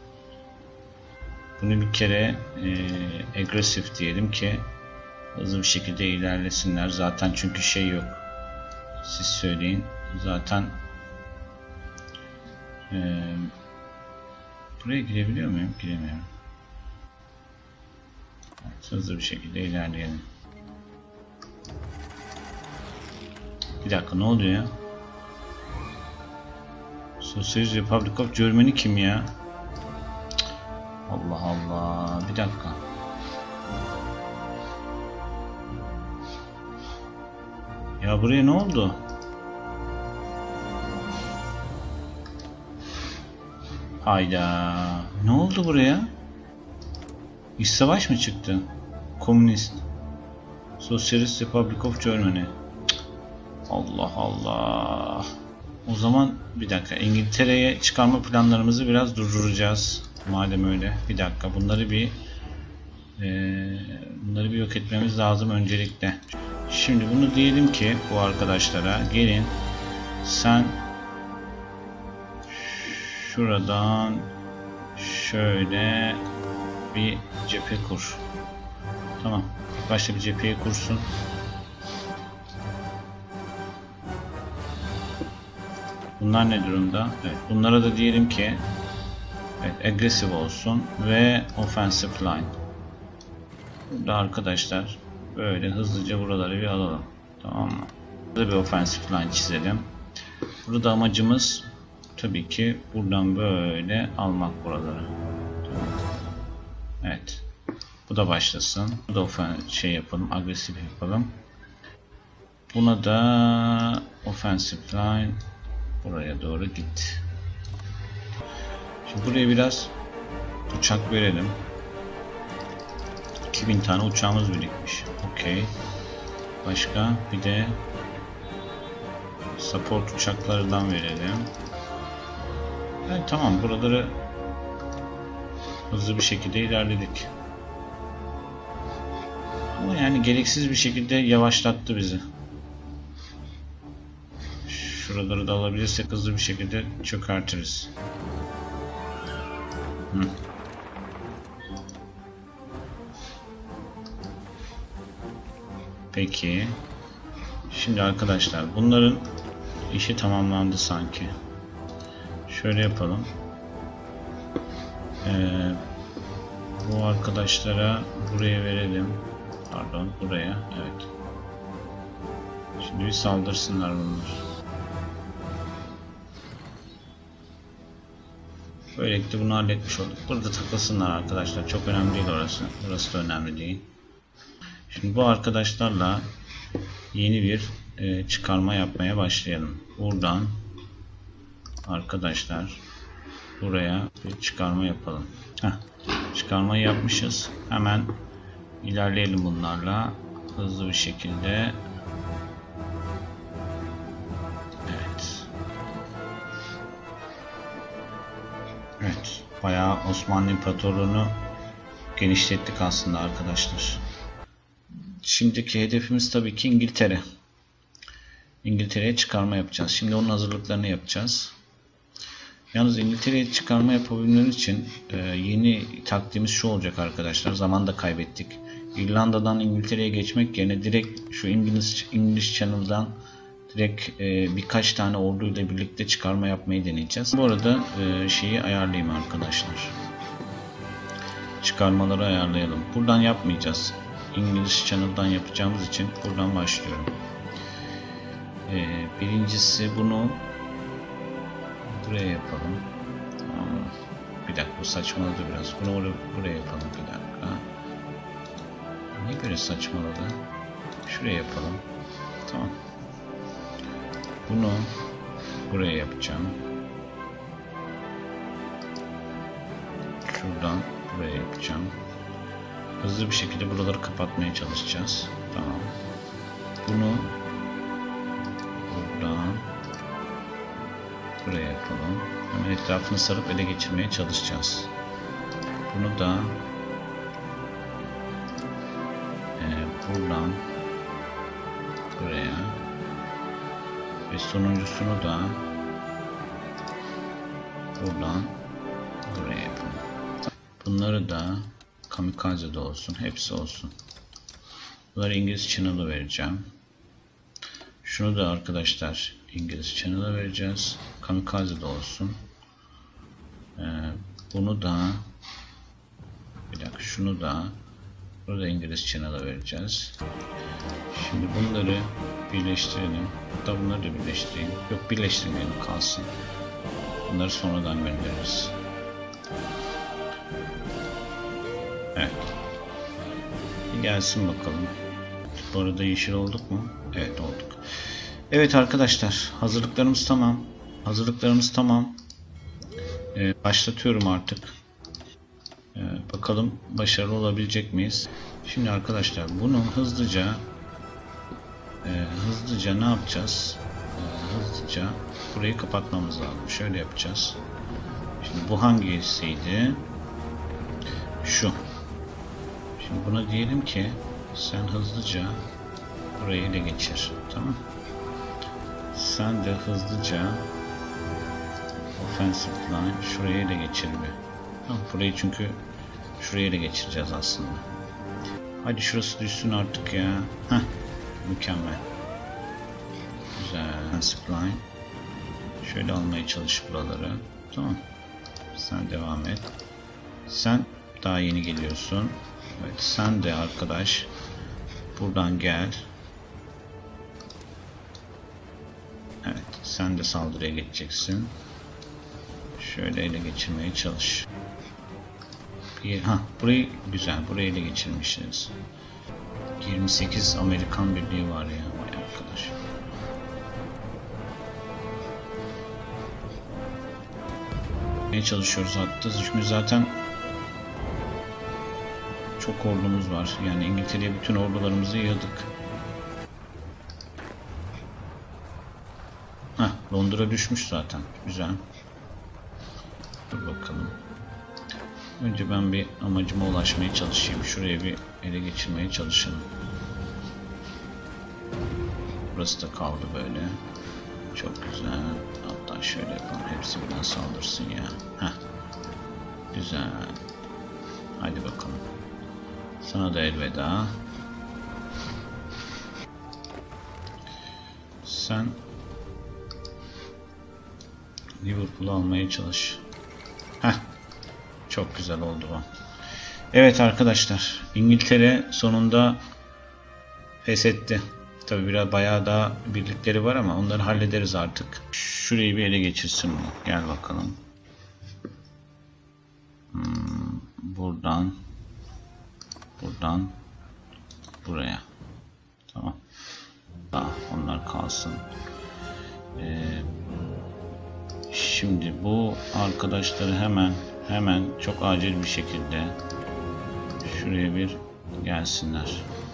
Bunu bir kere e, agresif diyelim ki hızlı bir şekilde ilerlesinler. Zaten çünkü şey yok. Siz söyleyin. Zaten e, buraya girebiliyor muyum? Giremiyorum. Evet, hızlı bir şekilde ilerleyelim. Bir dakika, ne oluyor ya? Socialist Republic of Germany kim ya? Allah Allah. Bir dakika. Ya buraya ne oldu? Hayda. Ne oldu buraya? İç savaş mı çıktı? Komünist. Socialist Republic of Germany. Cık. Allah Allah. O zaman bir dakika. İngiltere'ye çıkarma planlarımızı biraz durduracağız. Madem öyle. Bir dakika. Bunları bir e, bunları bir yok etmemiz lazım öncelikle. Şimdi bunu diyelim ki bu arkadaşlara gelin. Sen şuradan şöyle bir cephe kur. Tamam. Başta bir cepheye kursun. Bunlar ne durumda? Evet. Bunlara da diyelim ki evet, agresif olsun ve offensive line. Burada arkadaşlar böyle hızlıca buraları bir alalım. Tamam mı? Burada bir offensive line çizelim. Burada amacımız tabii ki buradan böyle almak buraları. Tamam. Evet. Bu da başlasın. Bu da şey yapalım, agresif yapalım. Buna da offensive line buraya doğru git. Şimdi buraya biraz uçak verelim. iki bin tane uçağımız birikmiş. Okey. Başka bir de support uçaklardan verelim. Evet, tamam, buraları hızlı bir şekilde ilerledik. Ama yani gereksiz bir şekilde yavaşlattı bizi. Şuraları da alabilirsek hızlı bir şekilde çökertiriz. Hı. Peki. Şimdi arkadaşlar bunların işi tamamlandı sanki. Şöyle yapalım. Ee, bu arkadaşlara buraya verelim. Pardon, buraya. Evet. Şimdi bir saldırsınlar bunlar. Böylelikle bunu halletmiş olduk. Burada takılsınlar arkadaşlar. Çok önemli değil orası. Burası da önemli değil. Şimdi bu arkadaşlarla yeni bir e, çıkarma yapmaya başlayalım. Buradan arkadaşlar buraya bir çıkarma yapalım. Heh, çıkarmayı yapmışız. Hemen ilerleyelim bunlarla hızlı bir şekilde. Evet. Evet. Bayağı Osmanlı İmparatorluğu'nu genişlettik aslında arkadaşlar. Şimdiki hedefimiz tabii ki İngiltere. İngiltere'ye çıkarma yapacağız. Şimdi onun hazırlıklarını yapacağız. Yalnız İngiltere'ye çıkarma yapabilmemiz için e, yeni taktiğimiz şu olacak arkadaşlar. Zaman da kaybettik. İrlanda'dan İngiltere'ye geçmek yerine direkt şu İngiliz English Channel'dan direkt e, birkaç tane orduyla birlikte çıkarma yapmayı deneyeceğiz. Bu arada e, şeyi ayarlayayım arkadaşlar. Çıkarmaları ayarlayalım. Buradan yapmayacağız. English Channel'dan yapacağımız için buradan başlıyorum. Ee, birincisi bunu buraya yapalım. Tamam. Bir dakika, bu saçmaladı biraz. Bunu oraya, buraya yapalım bir dakika. Ne göre saçmaladı? Şuraya yapalım. Tamam. Bunu buraya yapacağım. Şuradan buraya yapacağım. Hızlı bir şekilde buraları kapatmaya çalışacağız. Tamam. Bunu buradan buraya yapalım. Hemen etrafını sarıp ele geçirmeye çalışacağız. Bunu da e, buradan buraya ve sonuncusunu da buradan buraya yapalım. Bunları da Kamikaze'de olsun. Hepsi olsun. Bunları İngiliz Channel'a vereceğim. Şunu da arkadaşlar İngiliz Channel'a vereceğiz. Kamikaze'de olsun. Ee, bunu da bir dakika, şunu da burada İngiliz Channel'a vereceğiz. Şimdi bunları birleştirelim. Hatta bunları da birleştireyim. Yok, birleştirmeyelim, kalsın. Bunları sonradan göndeririz. Evet. Bir gelsin bakalım. Bu arada yeşil olduk mu? Evet, olduk. Evet arkadaşlar, hazırlıklarımız tamam. Hazırlıklarımız tamam. Ee, başlatıyorum artık. Ee, bakalım başarılı olabilecek miyiz? Şimdi arkadaşlar bunu hızlıca e, hızlıca ne yapacağız? Ee, hızlıca burayı kapatmamız lazım. Şöyle yapacağız. Şimdi bu hangisiydi? Şu. Şimdi buna diyelim ki sen hızlıca burayı ele geçir. Tamam. Sen de hızlıca offensive line şuraya ele geçir bir. Tamam, burayı çünkü şuraya ele geçireceğiz aslında. Hadi şurası düşsün artık ya. Heh, mükemmel. Güzel. Offensive line. Şöyle almaya çalış buraları. Tamam. Sen devam et. Sen daha yeni geliyorsun. Evet, sen de arkadaş buradan gel. Evet, sen de saldırıya geçeceksin. Şöyle ele geçirmeye çalış. Bir, ha, burayı güzel, burayı ele geçirmişiz. yirmi sekiz Amerikan birliği var ya, vay arkadaş. Ne çalışıyoruz hatta, çünkü zaten çok ordumuz var. Yani İngiltere'ye bütün ordularımızı yığdık. Heh, Londra düşmüş zaten. Güzel. Dur bakalım. Önce ben bir amacıma ulaşmaya çalışayım. Şuraya bir ele geçirmeye çalışalım. Burası da kaldı böyle. Çok güzel. Hatta şöyle yapalım. Hepsi birden saldırsın ya. Heh. Güzel. Hadi bakalım. Sana da elveda. Sen Liverpool'u almaya çalış. Heh. Çok güzel oldu bu. Evet arkadaşlar, İngiltere sonunda feshetti. Tabi biraz bayağı daha birlikleri var ama onları hallederiz artık. Şurayı bir ele geçirsin bu. Gel bakalım. Hmm, buradan buradan buraya. Tamam. Daha onlar kalsın. Ee, şimdi bu arkadaşları hemen hemen çok acil bir şekilde şuraya bir gelsinler.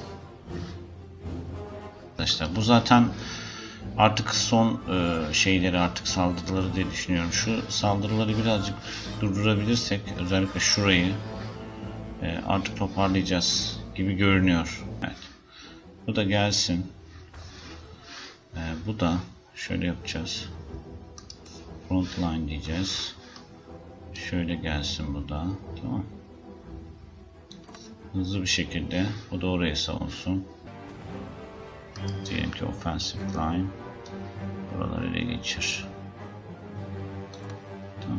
Arkadaşlar bu zaten artık son e, şeyleri artık saldırıları diye düşünüyorum. Şu saldırıları birazcık durdurabilirsek özellikle şurayı e, artık toparlayacağız gibi görünüyor. Evet. Bu da gelsin. E, bu da şöyle yapacağız. Frontline diyeceğiz. Şöyle gelsin bu da. Tamam. Hızlı bir şekilde bu da oraya savunsun. Diyelim ki offensive line. Buraları ele geçir. Tamam.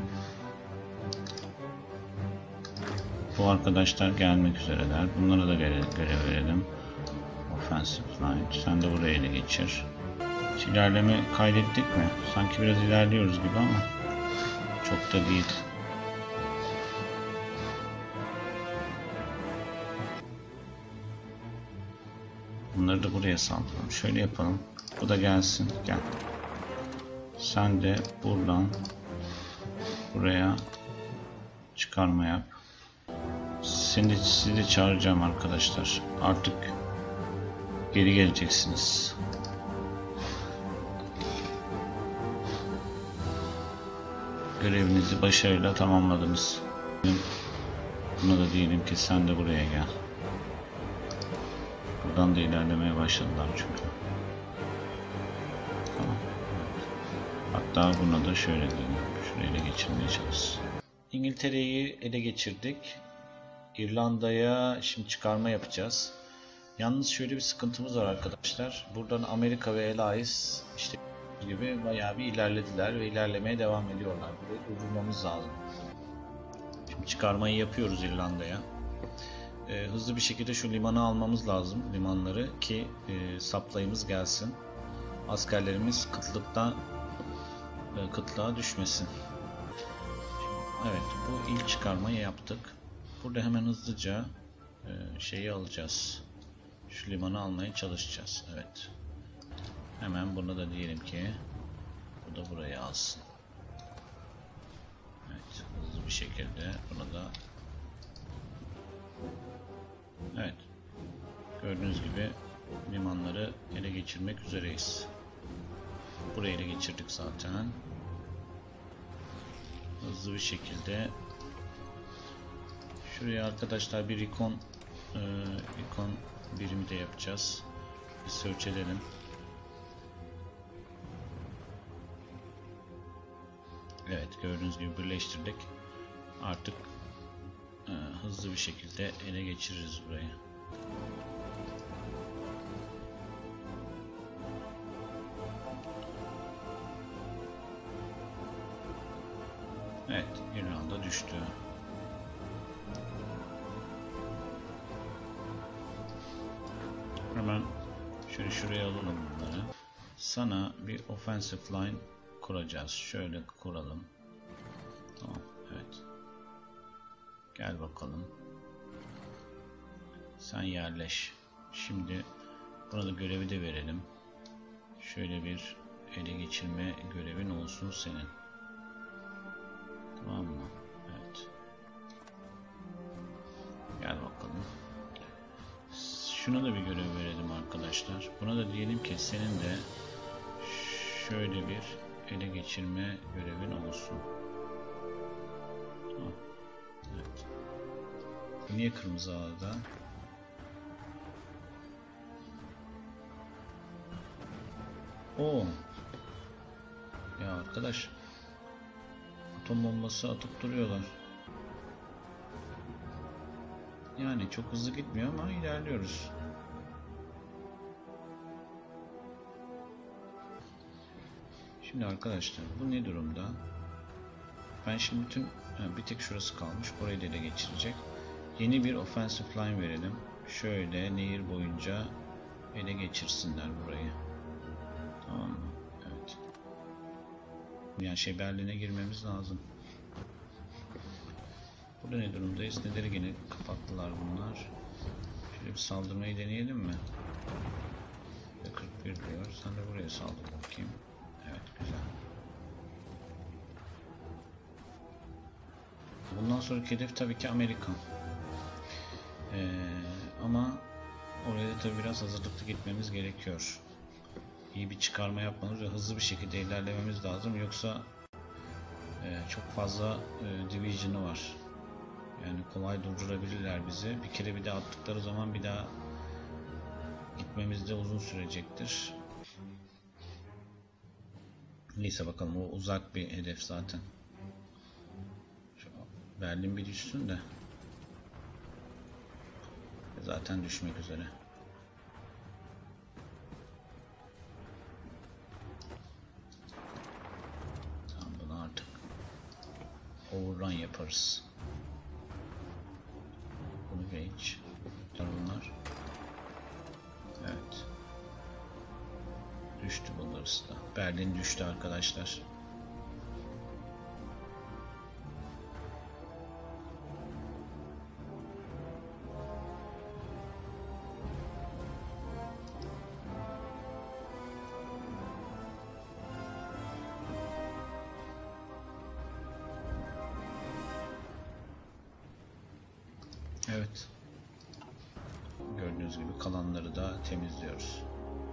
Bu arkadaşlar gelmek üzereler. Bunlara da görev, görev verelim. Offensive line. Sen de buraya ele geçir. Hiç ilerleme kaydettik mi? Sanki biraz ilerliyoruz gibi ama çok da değil. Bunları da buraya saldıralım. Şöyle yapalım. Bu da gelsin. Gel. Sen de buradan buraya çıkarma yap. Seni, sizi de çağıracağım arkadaşlar. Artık geri geleceksiniz. Görevinizi başarıyla tamamladınız. Buna da diyelim ki sen de buraya gel. Buradan da ilerlemeye başladılar çünkü. Tamam. Hatta buna da şöyle diyelim. Şurayı ele geçirmeye çalış. İngiltere'yi ele geçirdik. İrlanda'ya şimdi çıkarma yapacağız. Yalnız şöyle bir sıkıntımız var arkadaşlar. Buradan Amerika ve Allies işte gibi bayağı bir ilerlediler ve ilerlemeye devam ediyorlar. Burayı durdurmamız lazım. Şimdi çıkarmayı yapıyoruz İrlanda'ya. Ee, hızlı bir şekilde şu limanı almamız lazım, limanları ki e, supply'ımız gelsin. Askerlerimiz kıtlıktan e, kıtlığa düşmesin. Şimdi, evet, bu ilk çıkarmayı yaptık. Burada hemen hızlıca e, şeyi alacağız. Şu limanı almaya çalışacağız. Evet. Hemen bunu da diyelim ki bu da buraya alsın. Evet, hızlı bir şekilde bunu da. Evet. Gördüğünüz gibi limanları ele geçirmek üzereyiz. Burayı ele geçirdik zaten. Hızlı bir şekilde şuraya arkadaşlar bir recon e, recon birimi de yapacağız. Bir search edelim. Evet, gördüğünüz gibi birleştirdik. Artık e, hızlı bir şekilde ele geçiririz burayı. Evet, İrlanda düştü. Hemen şöyle şuraya alalım bunları. Sana bir offensive line kuracağız. Şöyle kuralım. Tamam, evet. Gel bakalım. Sen yerleş. Şimdi buna da görevi de verelim. Şöyle bir ele geçirme görevin olsun senin. Tamam mı? Evet. Gel bakalım. Şuna da bir görev verelim arkadaşlar. Buna da diyelim ki senin de şöyle bir ele geçirme görevin olsun. Tamam. Evet. Niye kırmızı ağda? Oo. Ya arkadaş, atom bombası atıp duruyorlar. Yani çok hızlı gitmiyor ama ilerliyoruz. Şimdi arkadaşlar bu ne durumda? Ben şimdi bütün bir tek şurası kalmış. Orayı da ele geçirecek. Yeni bir offensive line verelim. Şöyle nehir boyunca ele geçirsinler burayı. Tamam mı? Evet. Yani şey Berlin'e girmemiz lazım. Burada ne durumdayız? Neleri yine kapattılar bunlar. Şöyle bir saldırmayı deneyelim mi? kırk bir diyor. Sen de buraya saldır bakayım. Evet, güzel. Bundan sonraki hedef tabii ki Amerika. Ee, ama oraya da tabii biraz hazırlıklı gitmemiz gerekiyor. İyi bir çıkarma yapmamız ve hızlı bir şekilde ilerlememiz lazım. Yoksa e, çok fazla e, division'ı var. Yani kolay durdurabilirler bizi. Bir kere bir daha attıkları zaman bir daha gitmemiz de uzun sürecektir. Neyse bakalım, o uzak bir hedef zaten. Şu Berlin bir düşsün de. Zaten düşmek üzere. Tamam, bunu artık overrun yaparız. Bunu geç. Bunlar. Evet. Düştü bunlarısı da. Berlin düştü arkadaşlar. Evet. Gördüğünüz gibi kalanları da temizliyoruz.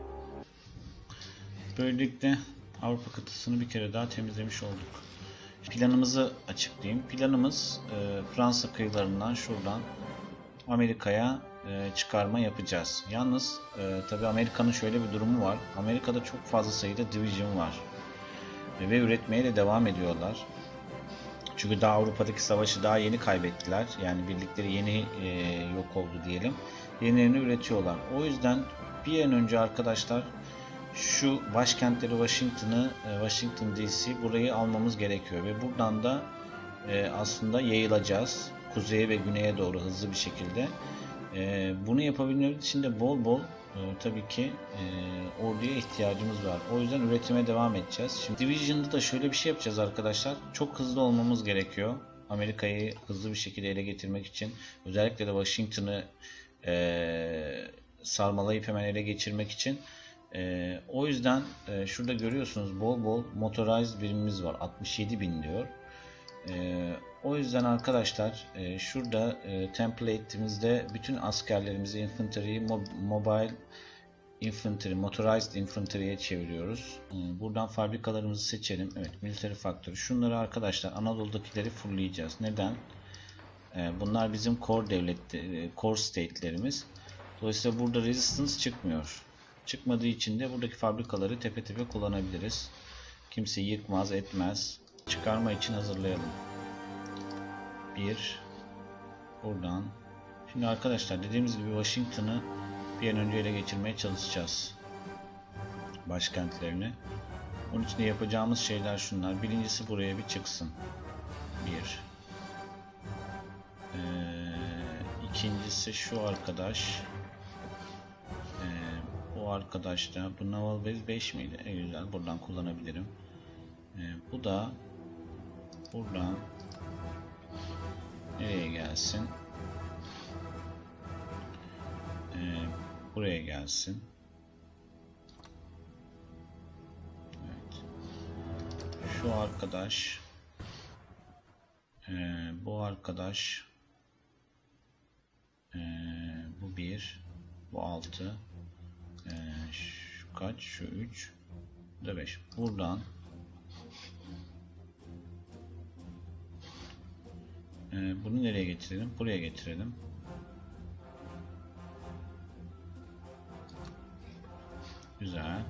Böylelikle Avrupa kıtasını bir kere daha temizlemiş olduk. Planımızı açıklayayım. Planımız e, Fransa kıyılarından şuradan Amerika'ya e, çıkarma yapacağız. Yalnız e, tabi Amerika'nın şöyle bir durumu var. Amerika'da çok fazla sayıda division var. E, ve üretmeye de devam ediyorlar. Çünkü daha Avrupa'daki savaşı daha yeni kaybettiler. Yani birlikleri yeni e, yok oldu diyelim. Yenilerini üretiyorlar. O yüzden bir an önce arkadaşlar şu başkentleri Washington'ı, Washington D C burayı almamız gerekiyor ve buradan da e, aslında yayılacağız kuzeye ve güneye doğru hızlı bir şekilde. E, bunu yapabilmemiz için de bol bol e, tabii ki e, orduya ihtiyacımız var. O yüzden üretime devam edeceğiz. Şimdi Division'da da şöyle bir şey yapacağız arkadaşlar. Çok hızlı olmamız gerekiyor. Amerika'yı hızlı bir şekilde ele getirmek için, özellikle de Washington'ı e, sarmalayıp hemen ele geçirmek için. Ee, o yüzden e, şurada görüyorsunuz bol bol motorized birimimiz var. altmış yedi bin diyor. Ee, o yüzden arkadaşlar e, şurada e, template'imizde bütün askerlerimizi infantry, mob mobile infantry, motorized infantry'ye çeviriyoruz. Ee, buradan fabrikalarımızı seçelim. Evet, military factory. Şunları arkadaşlar Anadolu'dakileri fulleyeceğiz. Neden? Ee, bunlar bizim core devletleri, core state'lerimiz. Dolayısıyla burada resistance çıkmıyor. Çıkmadığı için de buradaki fabrikaları tepe tepe kullanabiliriz. Kimse yıkmaz etmez. Çıkarma için hazırlayalım. Bir. Buradan. Şimdi arkadaşlar dediğimiz gibi Washington'ı bir an önce ele geçirmeye çalışacağız. Başkentlerini. Onun için de yapacağımız şeyler şunlar. Birincisi buraya bir çıksın. Bir. Ee, ikincisi şu arkadaş. Bu arkadaş da, bu Naval Base beş miydi? En güzel, buradan kullanabilirim. Ee, bu da buradan nereye gelsin? Ee, buraya gelsin. Evet. Şu arkadaş, ee, bu arkadaş, ee, bu bir, bu altı. Ee, şu kaç? Şu üç. Bu da beş. Buradan e, bunu nereye getirelim? Buraya getirelim. Güzel.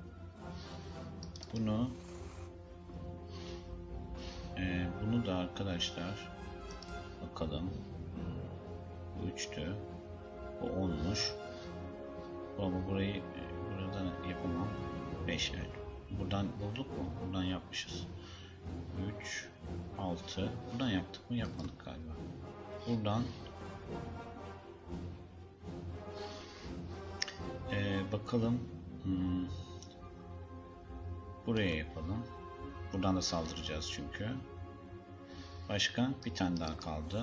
Bunu e, bunu da arkadaşlar bakalım. Bu üçtü. Bu onmuş. Ama burayı buradan yapamam. beş evet. Buradan bulduk mu? Buradan yapmışız. üç, altı. Buradan yaptık mı? Yapmadık galiba. Buradan ee, bakalım. Hmm. Buraya yapalım. Buradan da saldıracağız çünkü. Başka bir tane daha kaldı.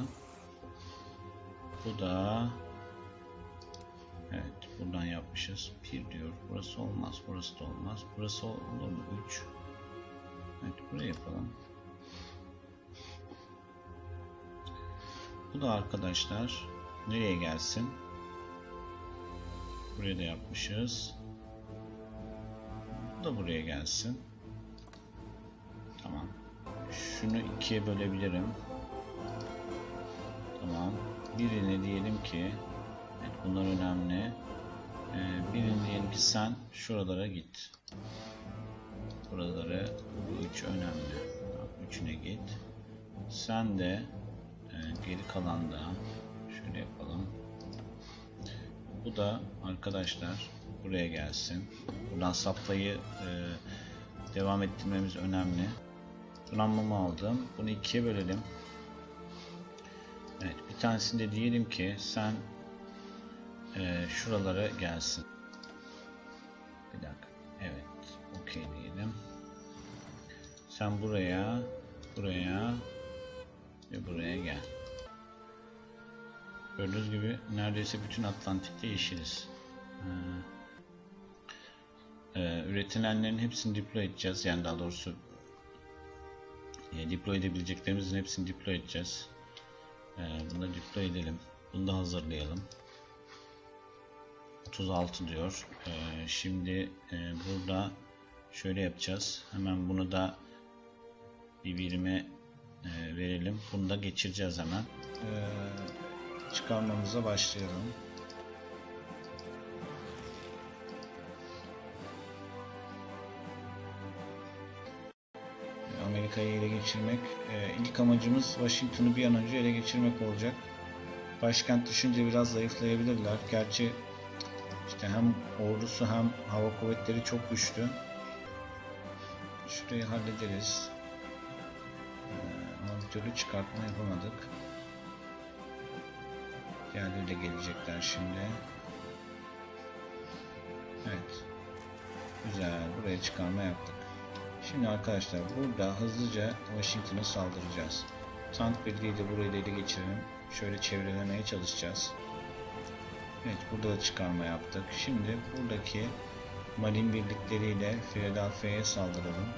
Bu da evet, buradan yapmışız. bir diyor. Burası olmaz. Burası da olmaz. Burası olur mu? üç. Evet, buraya yapalım. Bu da arkadaşlar nereye gelsin? Buraya da yapmışız. Bu da buraya gelsin. Tamam. Şunu ikiye bölebilirim. Tamam. Birini diyelim ki, evet, bunlar önemli. Ee, birini diyelim ki sen şuralara git. Buraları, bu üç önemli. Tamam, üçüne git. Sen de e, geri kalan da şöyle yapalım. Bu da arkadaşlar buraya gelsin. Buradan saplayı e, devam ettirmemiz önemli. Donanmamı aldım. Bunu ikiye bölelim. Evet, bir tanesinde diyelim ki sen e, şuralara gelsin. Bir dakika. Evet, okey diyelim. Sen buraya, buraya ve buraya gel. Gördüğünüz gibi neredeyse bütün Atlantik'te yeşiliz. Ee, e, üretilenlerin hepsini deploy edeceğiz. Yani daha doğrusu e, deploy edebileceklerimizin hepsini deploy edeceğiz. Ee, bunu da deploy edelim. Bunu da hazırlayalım. otuz altı diyor. Ee, şimdi e, burada şöyle yapacağız. Hemen bunu da bir birime e, verelim. Bunu da geçireceğiz hemen. Ee, çıkarmamıza başlayalım. Amerika'yı ele geçirmek. Ee, ilk amacımız Washington'u bir an önce ele geçirmek olacak. Başkent düşünce biraz zayıflayabilirler. Gerçi işte hem ordusu hem hava kuvvetleri çok güçlü. Şurayı hallederiz. Ee, ama bir türlü çıkartma yapamadık. Diğerleri de gelecekler şimdi. Evet. Güzel. Buraya çıkarma yaptık. Şimdi arkadaşlar burada hızlıca Washington'a saldıracağız. Tank birliği de burayı da ele geçirelim. Şöyle çevrelemeye çalışacağız. Evet, burada da çıkarma yaptık. Şimdi buradaki Marine birlikleriyle Philadelphia'ya saldıralım.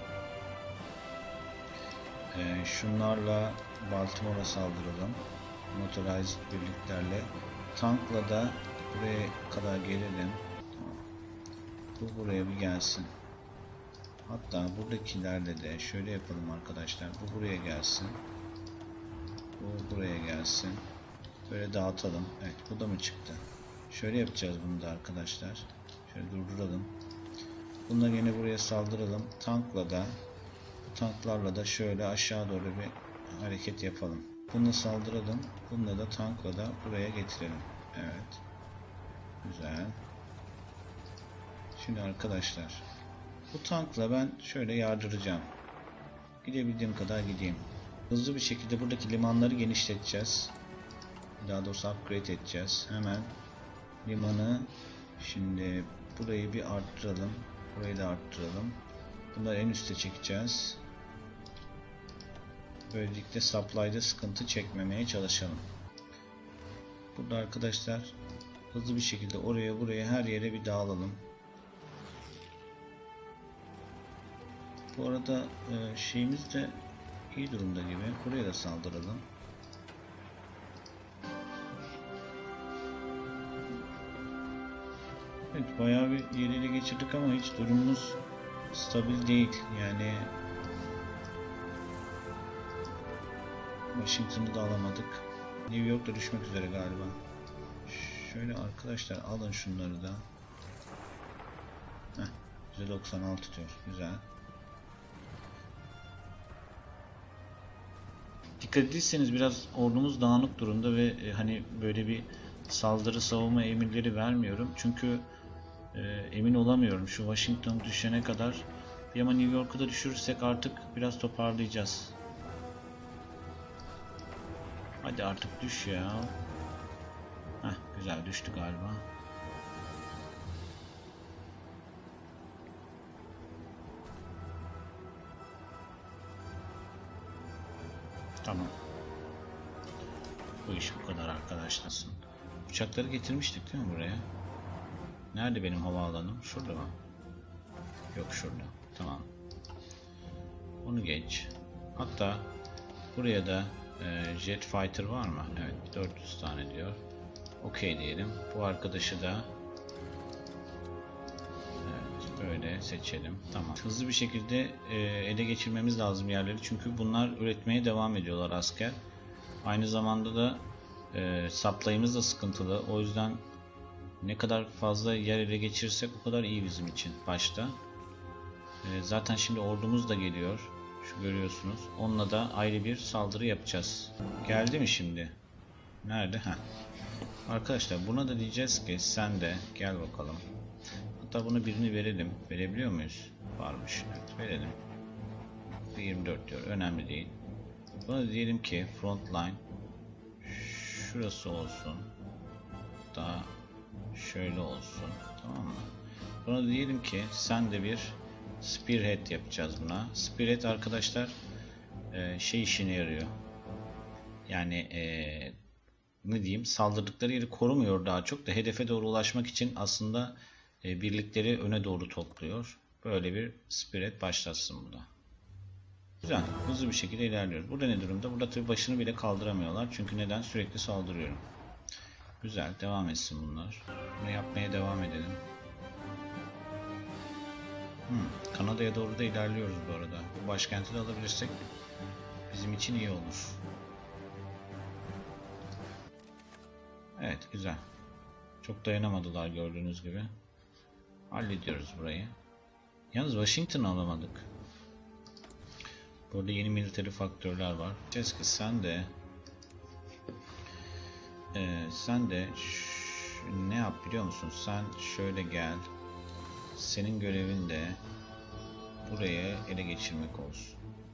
Ee, şunlarla Baltimore'a saldıralım. Motorized birliklerle. Tankla da buraya kadar gelelim. Tamam. Bu buraya bir gelsin. Hatta buradakilerle de şöyle yapalım arkadaşlar. Bu buraya gelsin. Bu buraya gelsin. Böyle dağıtalım. Evet, bu da mı çıktı? Şöyle yapacağız bunu da arkadaşlar. Şöyle durduralım. Bununla yine buraya saldıralım. Tankla da, bu tanklarla da şöyle aşağı doğru bir hareket yapalım. Bunu saldıralım. Bununla da tankla da buraya getirelim. Evet. Güzel. Şimdi arkadaşlar, bu tankla ben şöyle yardıracağım. Gidebildiğim kadar gideyim. Hızlı bir şekilde buradaki limanları genişleteceğiz. Daha doğrusu upgrade edeceğiz. Hemen limanı, şimdi burayı bir arttıralım. Burayı da arttıralım. Bunları en üste çekeceğiz. Böylelikle supply'da sıkıntı çekmemeye çalışalım. Burada arkadaşlar hızlı bir şekilde oraya buraya her yere bir dağılalım. Bu arada e, şeyimiz de iyi durumda gibi. Buraya da saldıralım. Evet, bayağı bir yeriyle geçirdik ama hiç durumumuz stabil değil. Yani Washington'ı da alamadık. New York'ta düşmek üzere galiba. Şöyle arkadaşlar alın şunları da. Heh, yüzde doksan altı diyor. Güzel. Dikkat ettiyseniz biraz ordumuz dağınık durumda ve e, hani böyle bir saldırı savunma emirleri vermiyorum. Çünkü e, emin olamıyorum şu Washington düşene kadar Bir ama New York'u da düşürürsek artık biraz toparlayacağız. Hadi artık düş ya. Heh, güzel düştü galiba. Tamam. Bu iş bu kadar arkadaşlar. Uçakları getirmiştik değil mi buraya? Nerede benim havaalanım? Şurada mı? Yok şurada. Tamam. Onu geç. Hatta buraya da e, Jet Fighter var mı? Evet, dört yüz tane diyor. Okey diyelim. Bu arkadaşı da evet, böyle seçelim. Tamam. Hızlı bir şekilde e, ele geçirmemiz lazım yerleri. Çünkü bunlar üretmeye devam ediyorlar asker. Aynı zamanda da e, supply'ımız da sıkıntılı. O yüzden ne kadar fazla yer ele geçirirsek o kadar iyi bizim için başta. E, zaten şimdi ordumuz da geliyor. Şu görüyorsunuz. Onunla da ayrı bir saldırı yapacağız. Geldi mi şimdi? Nerede? Heh. Arkadaşlar buna da diyeceğiz ki sen de gel bakalım. Hatta bunu birini verelim. Verebiliyor muyuz? Varmış. Evet, verelim. yirmi dört diyor. Önemli değil. Buna da diyelim ki frontline şurası olsun. Daha şöyle olsun. Tamam mı? Buna da diyelim ki sen de bir spearhead yapacağız buna. Spearhead arkadaşlar e, şey işine yarıyor. Yani e, ne diyeyim, saldırdıkları yeri korumuyor, daha çok da hedefe doğru ulaşmak için aslında e, birlikleri öne doğru topluyor. Böyle bir spearhead başlatsın burada. Güzel, hızlı bir şekilde ilerliyoruz. Burada ne durumda? Burada tabii başını bile kaldıramıyorlar. Çünkü neden? Sürekli saldırıyorum. Güzel, devam etsin bunlar. Bunu yapmaya devam edelim. Hmm, Kanada'ya doğru da ilerliyoruz bu arada. Bu başkenti de alabilirsek bizim için iyi olur. Evet, güzel. Çok dayanamadılar gördüğünüz gibi. Hallediyoruz burayı. Yalnız Washington'ı alamadık. Burada yeni military faktörler var. Diyeceğiz ki sen de e, sen de ne yap biliyor musun? Sen şöyle gel. Senin görevin de buraya ele geçirmek olsun.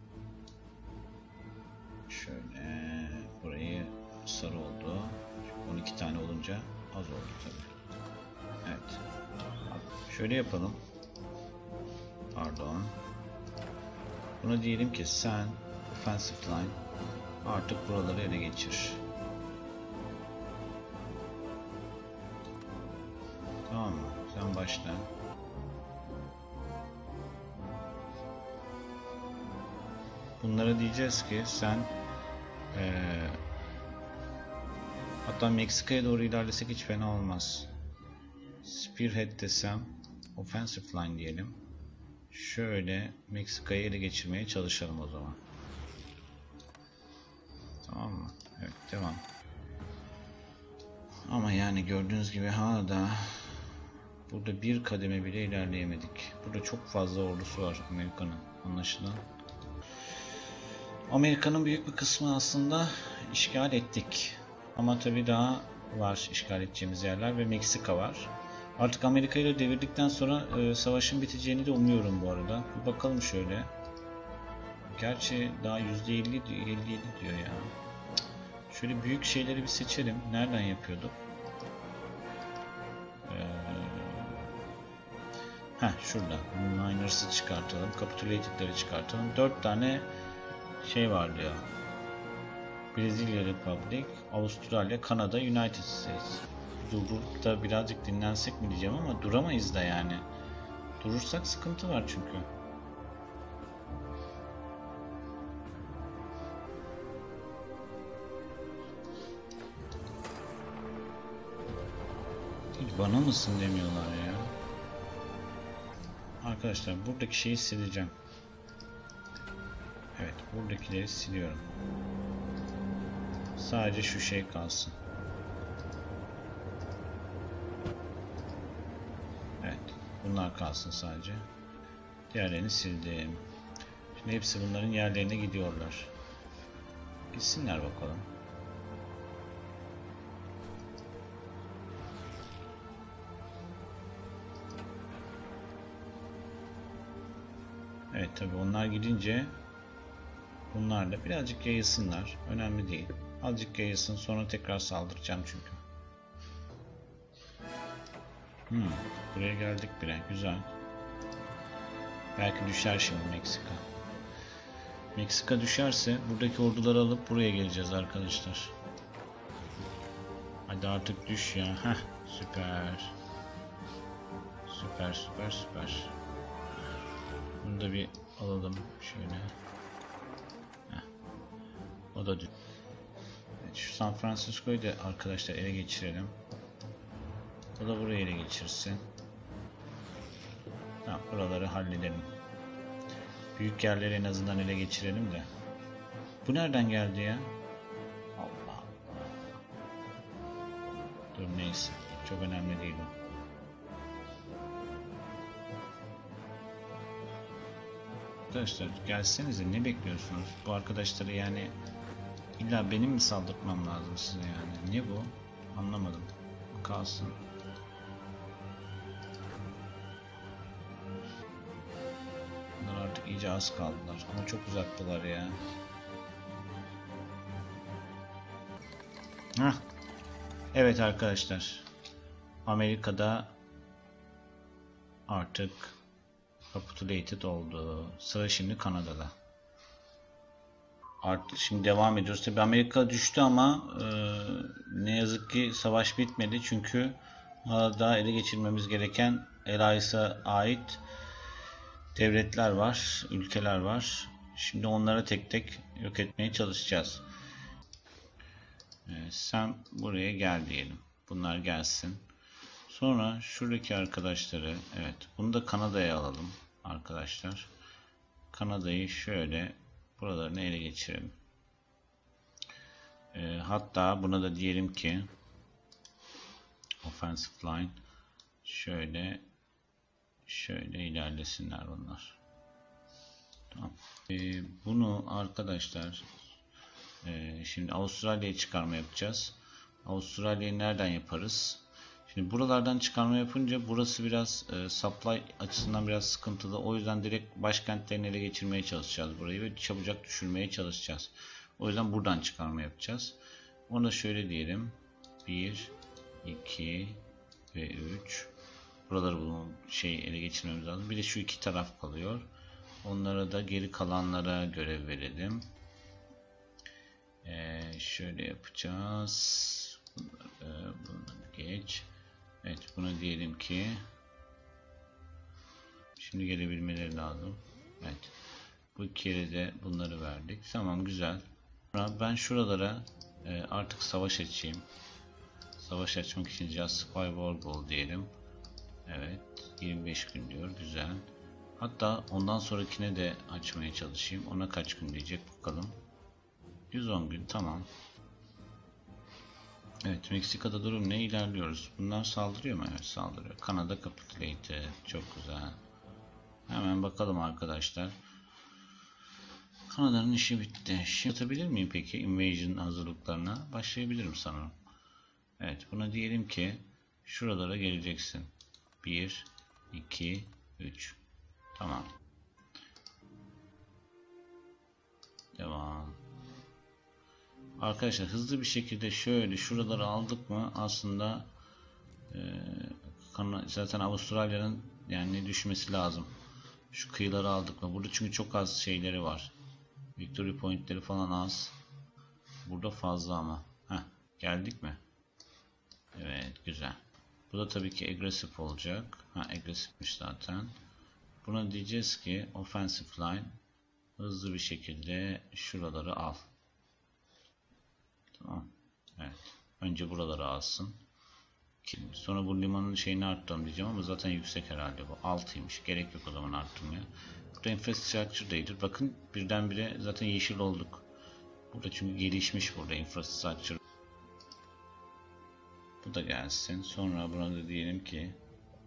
Şöyle burayı sarı oldu. on iki tane olunca az oldu tabii. Evet. Şöyle yapalım. Pardon. Buna diyelim ki sen offensive line artık buraları ele geçir. Tamam mı? Sen başla. Bunlara diyeceğiz ki sen ee, hatta Meksika'ya doğru ilerlesek hiç fena olmaz. Spearhead desem offensive line diyelim. Şöyle Meksika'yı ele geçirmeye çalışalım o zaman. Tamam mı? Evet, devam. Ama yani gördüğünüz gibi hala burada bir kademe bile ilerleyemedik. Burada çok fazla ordusu var Amerika'nın, anlaşılan. Amerika'nın büyük bir kısmı aslında işgal ettik. Ama tabii daha var işgal edeceğimiz yerler ve Meksika var. Artık Amerika'yı da devirdikten sonra e, savaşın biteceğini de umuyorum bu arada. Bir bakalım şöyle. Gerçi daha yüzde elli elli yedi diyor ya. Şöyle büyük şeyleri bir seçelim. Nereden yapıyorduk? Ee, heh şurada. Miners'ı çıkartalım. Capitulated'leri çıkartalım. dört tane şey var diyor. Brezilya Republic, Avustralya, Kanada, United States. Durup da birazcık dinlensek mi diyeceğim ama duramayız da yani. Durursak sıkıntı var çünkü. Hiç bana mısın demiyorlar ya. Arkadaşlar buradaki şeyi sileceğim. Evet, buradakileri siliyorum. Sadece şu şey kalsın. Evet, bunlar kalsın sadece. Diğerlerini sildim. Şimdi hepsi bunların yerlerine gidiyorlar. Gitsinler bakalım. Evet tabi onlar gidince bunlar da birazcık yayılsınlar. Önemli değil. Azıcık yayılsın, sonra tekrar saldıracağım çünkü. Hmm, buraya geldik bile. Güzel. Belki düşer şimdi Meksika. Meksika düşerse buradaki orduları alıp buraya geleceğiz arkadaşlar. Hadi artık düş ya. Heh, süper. Süper süper süper. Bunu da bir alalım şöyle. Heh. O da düş. Evet, şu San Francisco'yu da arkadaşlar ele geçirelim. O da burayı ele geçirsin. Tamam, buraları halledelim. Büyük yerleri en azından ele geçirelim de. Bu nereden geldi ya? Allah Allah. Dur neyse. Çok önemli değil bu. Arkadaşlar gelsenize, ne bekliyorsunuz? Bu arkadaşları yani illa benim mi saldırtmam lazım size yani? Ne bu? Anlamadım. Kalsın. Bunlar artık iyice az kaldılar ama çok uzaktılar ya. Hah. Evet arkadaşlar. Amerika'da artık capitulated oldu. Sıra şimdi Kanada'da. Artık şimdi devam ediyoruz. Tabii Amerika düştü ama e, ne yazık ki savaş bitmedi. Çünkü daha ele geçirmemiz gereken Elias'a ait devletler var, ülkeler var. Şimdi onlara tek tek yok etmeye çalışacağız. Evet, sen buraya gel diyelim. Bunlar gelsin. Sonra şuradaki arkadaşları, evet, bunu da Kanada'ya alalım arkadaşlar. Kanada'yı şöyle buralarını ele geçirelim. E, hatta buna da diyelim ki offensive line şöyle şöyle ilerlesinler bunlar. Tamam. E, bunu arkadaşlar e, şimdi Avustralya'ya çıkarma yapacağız. Avustralya'yı nereden yaparız? Şimdi buralardan çıkarma yapınca burası biraz e, supply açısından biraz sıkıntılı. O yüzden direkt başkentlerini ele geçirmeye çalışacağız burayı ve çabucak düşürmeye çalışacağız. O yüzden buradan çıkarma yapacağız. Onu da şöyle diyelim. bir, iki ve üç. Buraları bu şey ele geçirmemiz lazım. Bir de şu iki taraf kalıyor. Onlara da geri kalanlara görev verelim. Ee, şöyle yapacağız. Bunları, bunları geç. Evet, bunu diyelim ki şimdi gelebilmeleri lazım. Evet. Bu iki yere de bunları verdik. Tamam, güzel. Ben şuralara e, artık savaş açayım. Savaş açmak için Just Spy War Goal diyelim. Evet. yirmi beş gün diyor. Güzel. Hatta ondan sonrakine de açmaya çalışayım. Ona kaç gün diyecek bakalım. yüz on gün. Tamam. Evet, Meksika'da durum ne? İlerliyoruz. Bunlar saldırıyor mu? Evet, saldırıyor. Kanada capitulated. Çok güzel. Hemen bakalım arkadaşlar. Kanada'nın işi bitti. Şimdi atabilir miyim peki invasion hazırlıklarına? Başlayabilirim sanırım. Evet, buna diyelim ki şuralara geleceksin. bir, iki, üç. Tamam. Devam. Arkadaşlar hızlı bir şekilde şöyle şuraları aldık mı aslında e, zaten Avustralya'nın yani düşmesi lazım. Şu kıyıları aldık mı? Burada çünkü çok az şeyleri var. Victory pointleri falan az. Burada fazla ama. Heh, geldik mi? Evet, güzel. Bu da tabii ki agresif olacak. Ha, agresifmiş zaten. Buna diyeceğiz ki offensive line hızlı bir şekilde şuraları al. Tamam. Evet. Önce buraları alsın. Sonra bu limanın şeyini arttıralım diyeceğim ama zaten yüksek herhalde bu. altıymış. Gerek yok o zaman arttırmaya. Burada infrastructure'daydır. Bakın birdenbire zaten yeşil olduk. Burada çünkü gelişmiş burada infrastructure. Bu da gelsin. Sonra buna da diyelim ki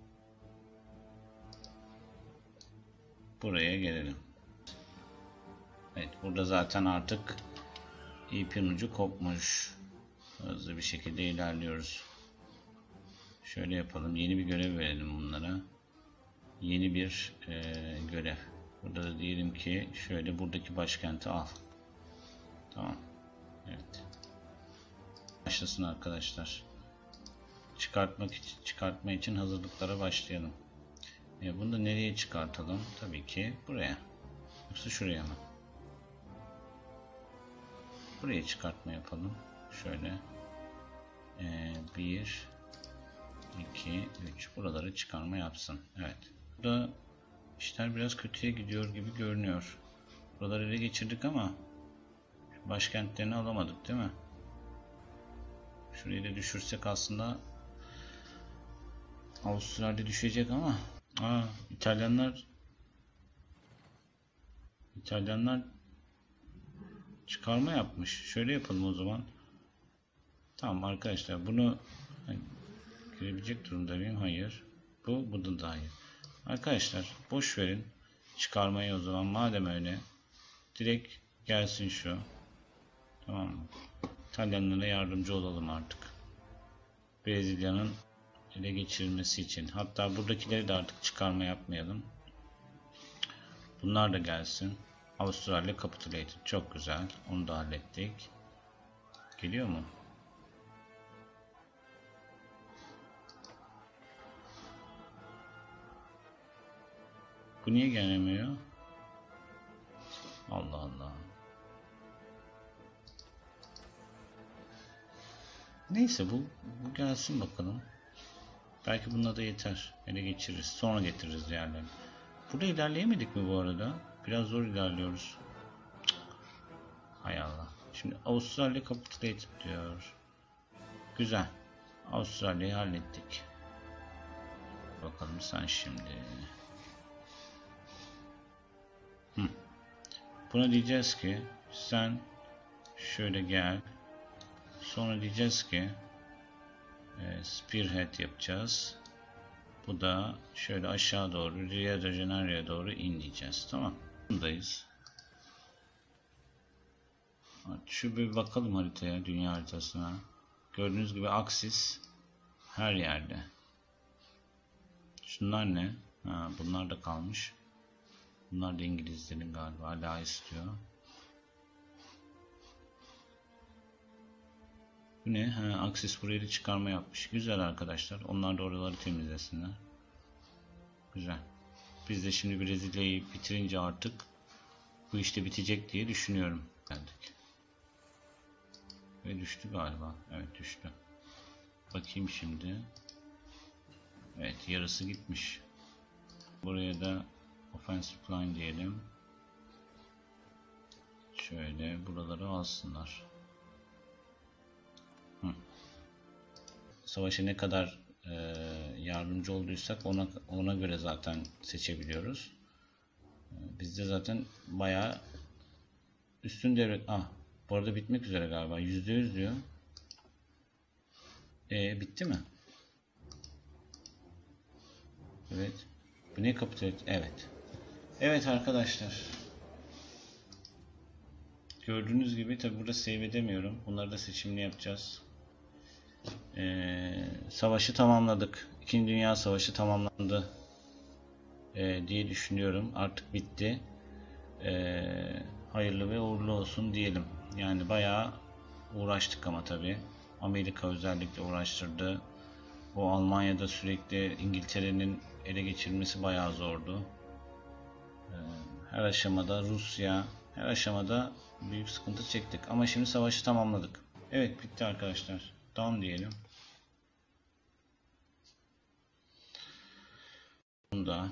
buraya gelelim. Evet, burada zaten artık ipin ucu kopmuş. Hızlı bir şekilde ilerliyoruz. Şöyle yapalım. Yeni bir görev verelim bunlara. Yeni bir e, görev. Burada da diyelim ki şöyle buradaki başkenti al. Tamam. Evet. Başlasın arkadaşlar. Çıkartmak için, çıkartma için hazırlıklara başlayalım. E bunu da nereye çıkartalım? Tabii ki buraya. Yoksa şuraya mı? Buraya çıkartma yapalım. Şöyle. E, bir, iki, üç. Buraları çıkarma yapsın. Evet. Burada işler biraz kötüye gidiyor gibi görünüyor. Buraları ele geçirdik ama başkentlerini alamadık değil mi? Şurayı da düşürsek aslında Avustralya düşecek ama aa, İtalyanlar İtalyanlar çıkarma yapmış. Şöyle yapalım o zaman. Tamam arkadaşlar, bunu hani, girebilecek durumda mıyım? Hayır. Bu, bu da hayır. Arkadaşlar boş verin çıkarmayı o zaman, madem öyle. Direkt gelsin şu. Tamam mı? İtalyanlara yardımcı olalım artık. Brezilya'nın ele geçirilmesi için. Hatta buradakileri de artık çıkarma yapmayalım. Bunlar da gelsin. Avustralya capitulated. Çok güzel. Onu da hallettik. Geliyor mu? Bu niye gelemiyor? Allah Allah. Neyse bu, bu gelsin bakalım. Belki bununla da yeter. Ele geçiririz. Sonra getiririz diğerlerini. Burada ilerleyemedik mi bu arada? Biraz zor ilerliyoruz. Cık. Hay Allah. Şimdi Avustralya capitulated diyor. Güzel. Avustralya'yı hallettik. Bakalım sen şimdi. Hı. Buna diyeceğiz ki sen şöyle gel. Sonra diyeceğiz ki e, spearhead yapacağız. Bu da şöyle aşağı doğru Rio de Janeiro'ya doğru in diyeceğiz. Tamam. Bundayız. Şu bir bakalım haritaya, dünya haritasına. Gördüğünüz gibi aksis her yerde. Şunlar ne? Ha, bunlar da kalmış. Bunlar da İngilizlerin galiba, hala istiyor. Bu ne? Ha, aksis buraya da çıkarma yapmış. Güzel arkadaşlar. Onlar da oraları temizlesinler. Güzel. Biz de şimdi Brezilya'yı bitirince artık bu işte bitecek diye düşünüyorum. Geldik. Ve düştü galiba. Evet düştü. Bakayım şimdi. Evet yarısı gitmiş. Buraya da offensive line diyelim. Şöyle buraları alsınlar. Hı. Savaşa ne kadar e, yardımcı olduysak ona ona göre zaten seçebiliyoruz. E, bizde zaten bayağı üstün devlet. Ah, bu arada bitmek üzere galiba. yüzde yüz diyor. E, bitti mi? Evet. Bu ne kapitüle? Evet. Evet arkadaşlar. Gördüğünüz gibi tabi burada save edemiyorum. Bunları da seçimli yapacağız. Ee, savaşı tamamladık. İkinci Dünya Savaşı tamamlandı ee, diye düşünüyorum. Artık bitti. Ee, hayırlı ve uğurlu olsun diyelim. Yani bayağı uğraştık ama tabi. Amerika özellikle uğraştırdı. Bu Almanya'da sürekli İngiltere'nin ele geçirilmesi bayağı zordu. Ee, her aşamada Rusya, her aşamada büyük sıkıntı çektik. Ama şimdi savaşı tamamladık. Evet bitti arkadaşlar. Done diyelim. Bunda.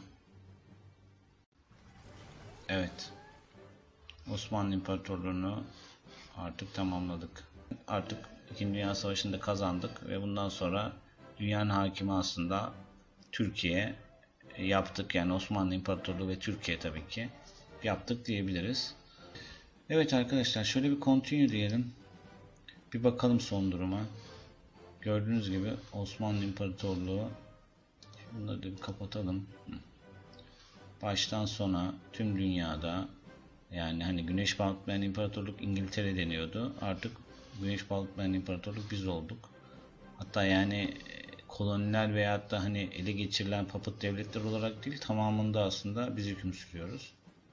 Evet. Osmanlı İmparatorluğu'nu artık tamamladık. Artık İkinci Dünya Savaşı'nda kazandık ve bundan sonra dünyanın hakimi aslında Türkiye yaptık. Yani Osmanlı İmparatorluğu ve Türkiye tabii ki yaptık diyebiliriz. Evet arkadaşlar şöyle bir continue diyelim. Bir bakalım son duruma. Gördüğünüz gibi Osmanlı İmparatorluğu, bunları da bir kapatalım. Baştan sona tüm dünyada, yani hani Güneş Baltık İmparatorluk İngiltere deniyordu. Artık Güneş Baltık İmparatorluk biz olduk. Hatta yani koloniler veyahut da hani ele geçirilen papıt devletler olarak değil, tamamında aslında biz hüküm sürüyoruz.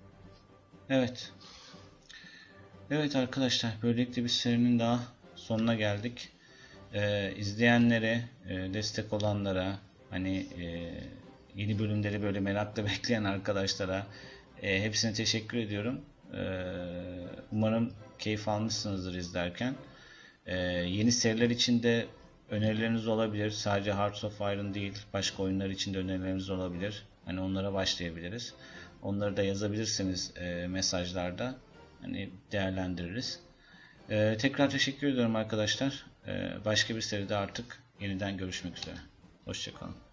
Evet. Evet arkadaşlar, böylelikle bir serinin daha sonuna geldik. Ee, izleyenlere, e, destek olanlara, hani e, yeni bölümleri böyle merakla bekleyen arkadaşlara e, hepsine teşekkür ediyorum. Ee, umarım keyif almışsınızdır izlerken. Ee, yeni seriler için de önerileriniz olabilir. Sadece Hearts of Iron değil, başka oyunlar için de önerileriniz olabilir. Hani onlara başlayabiliriz. Onları da yazabilirsiniz e, mesajlarda. Hani değerlendiririz. Ee, tekrar teşekkür ediyorum arkadaşlar. Ee, başka bir seride artık yeniden görüşmek üzere. Hoşça kalın.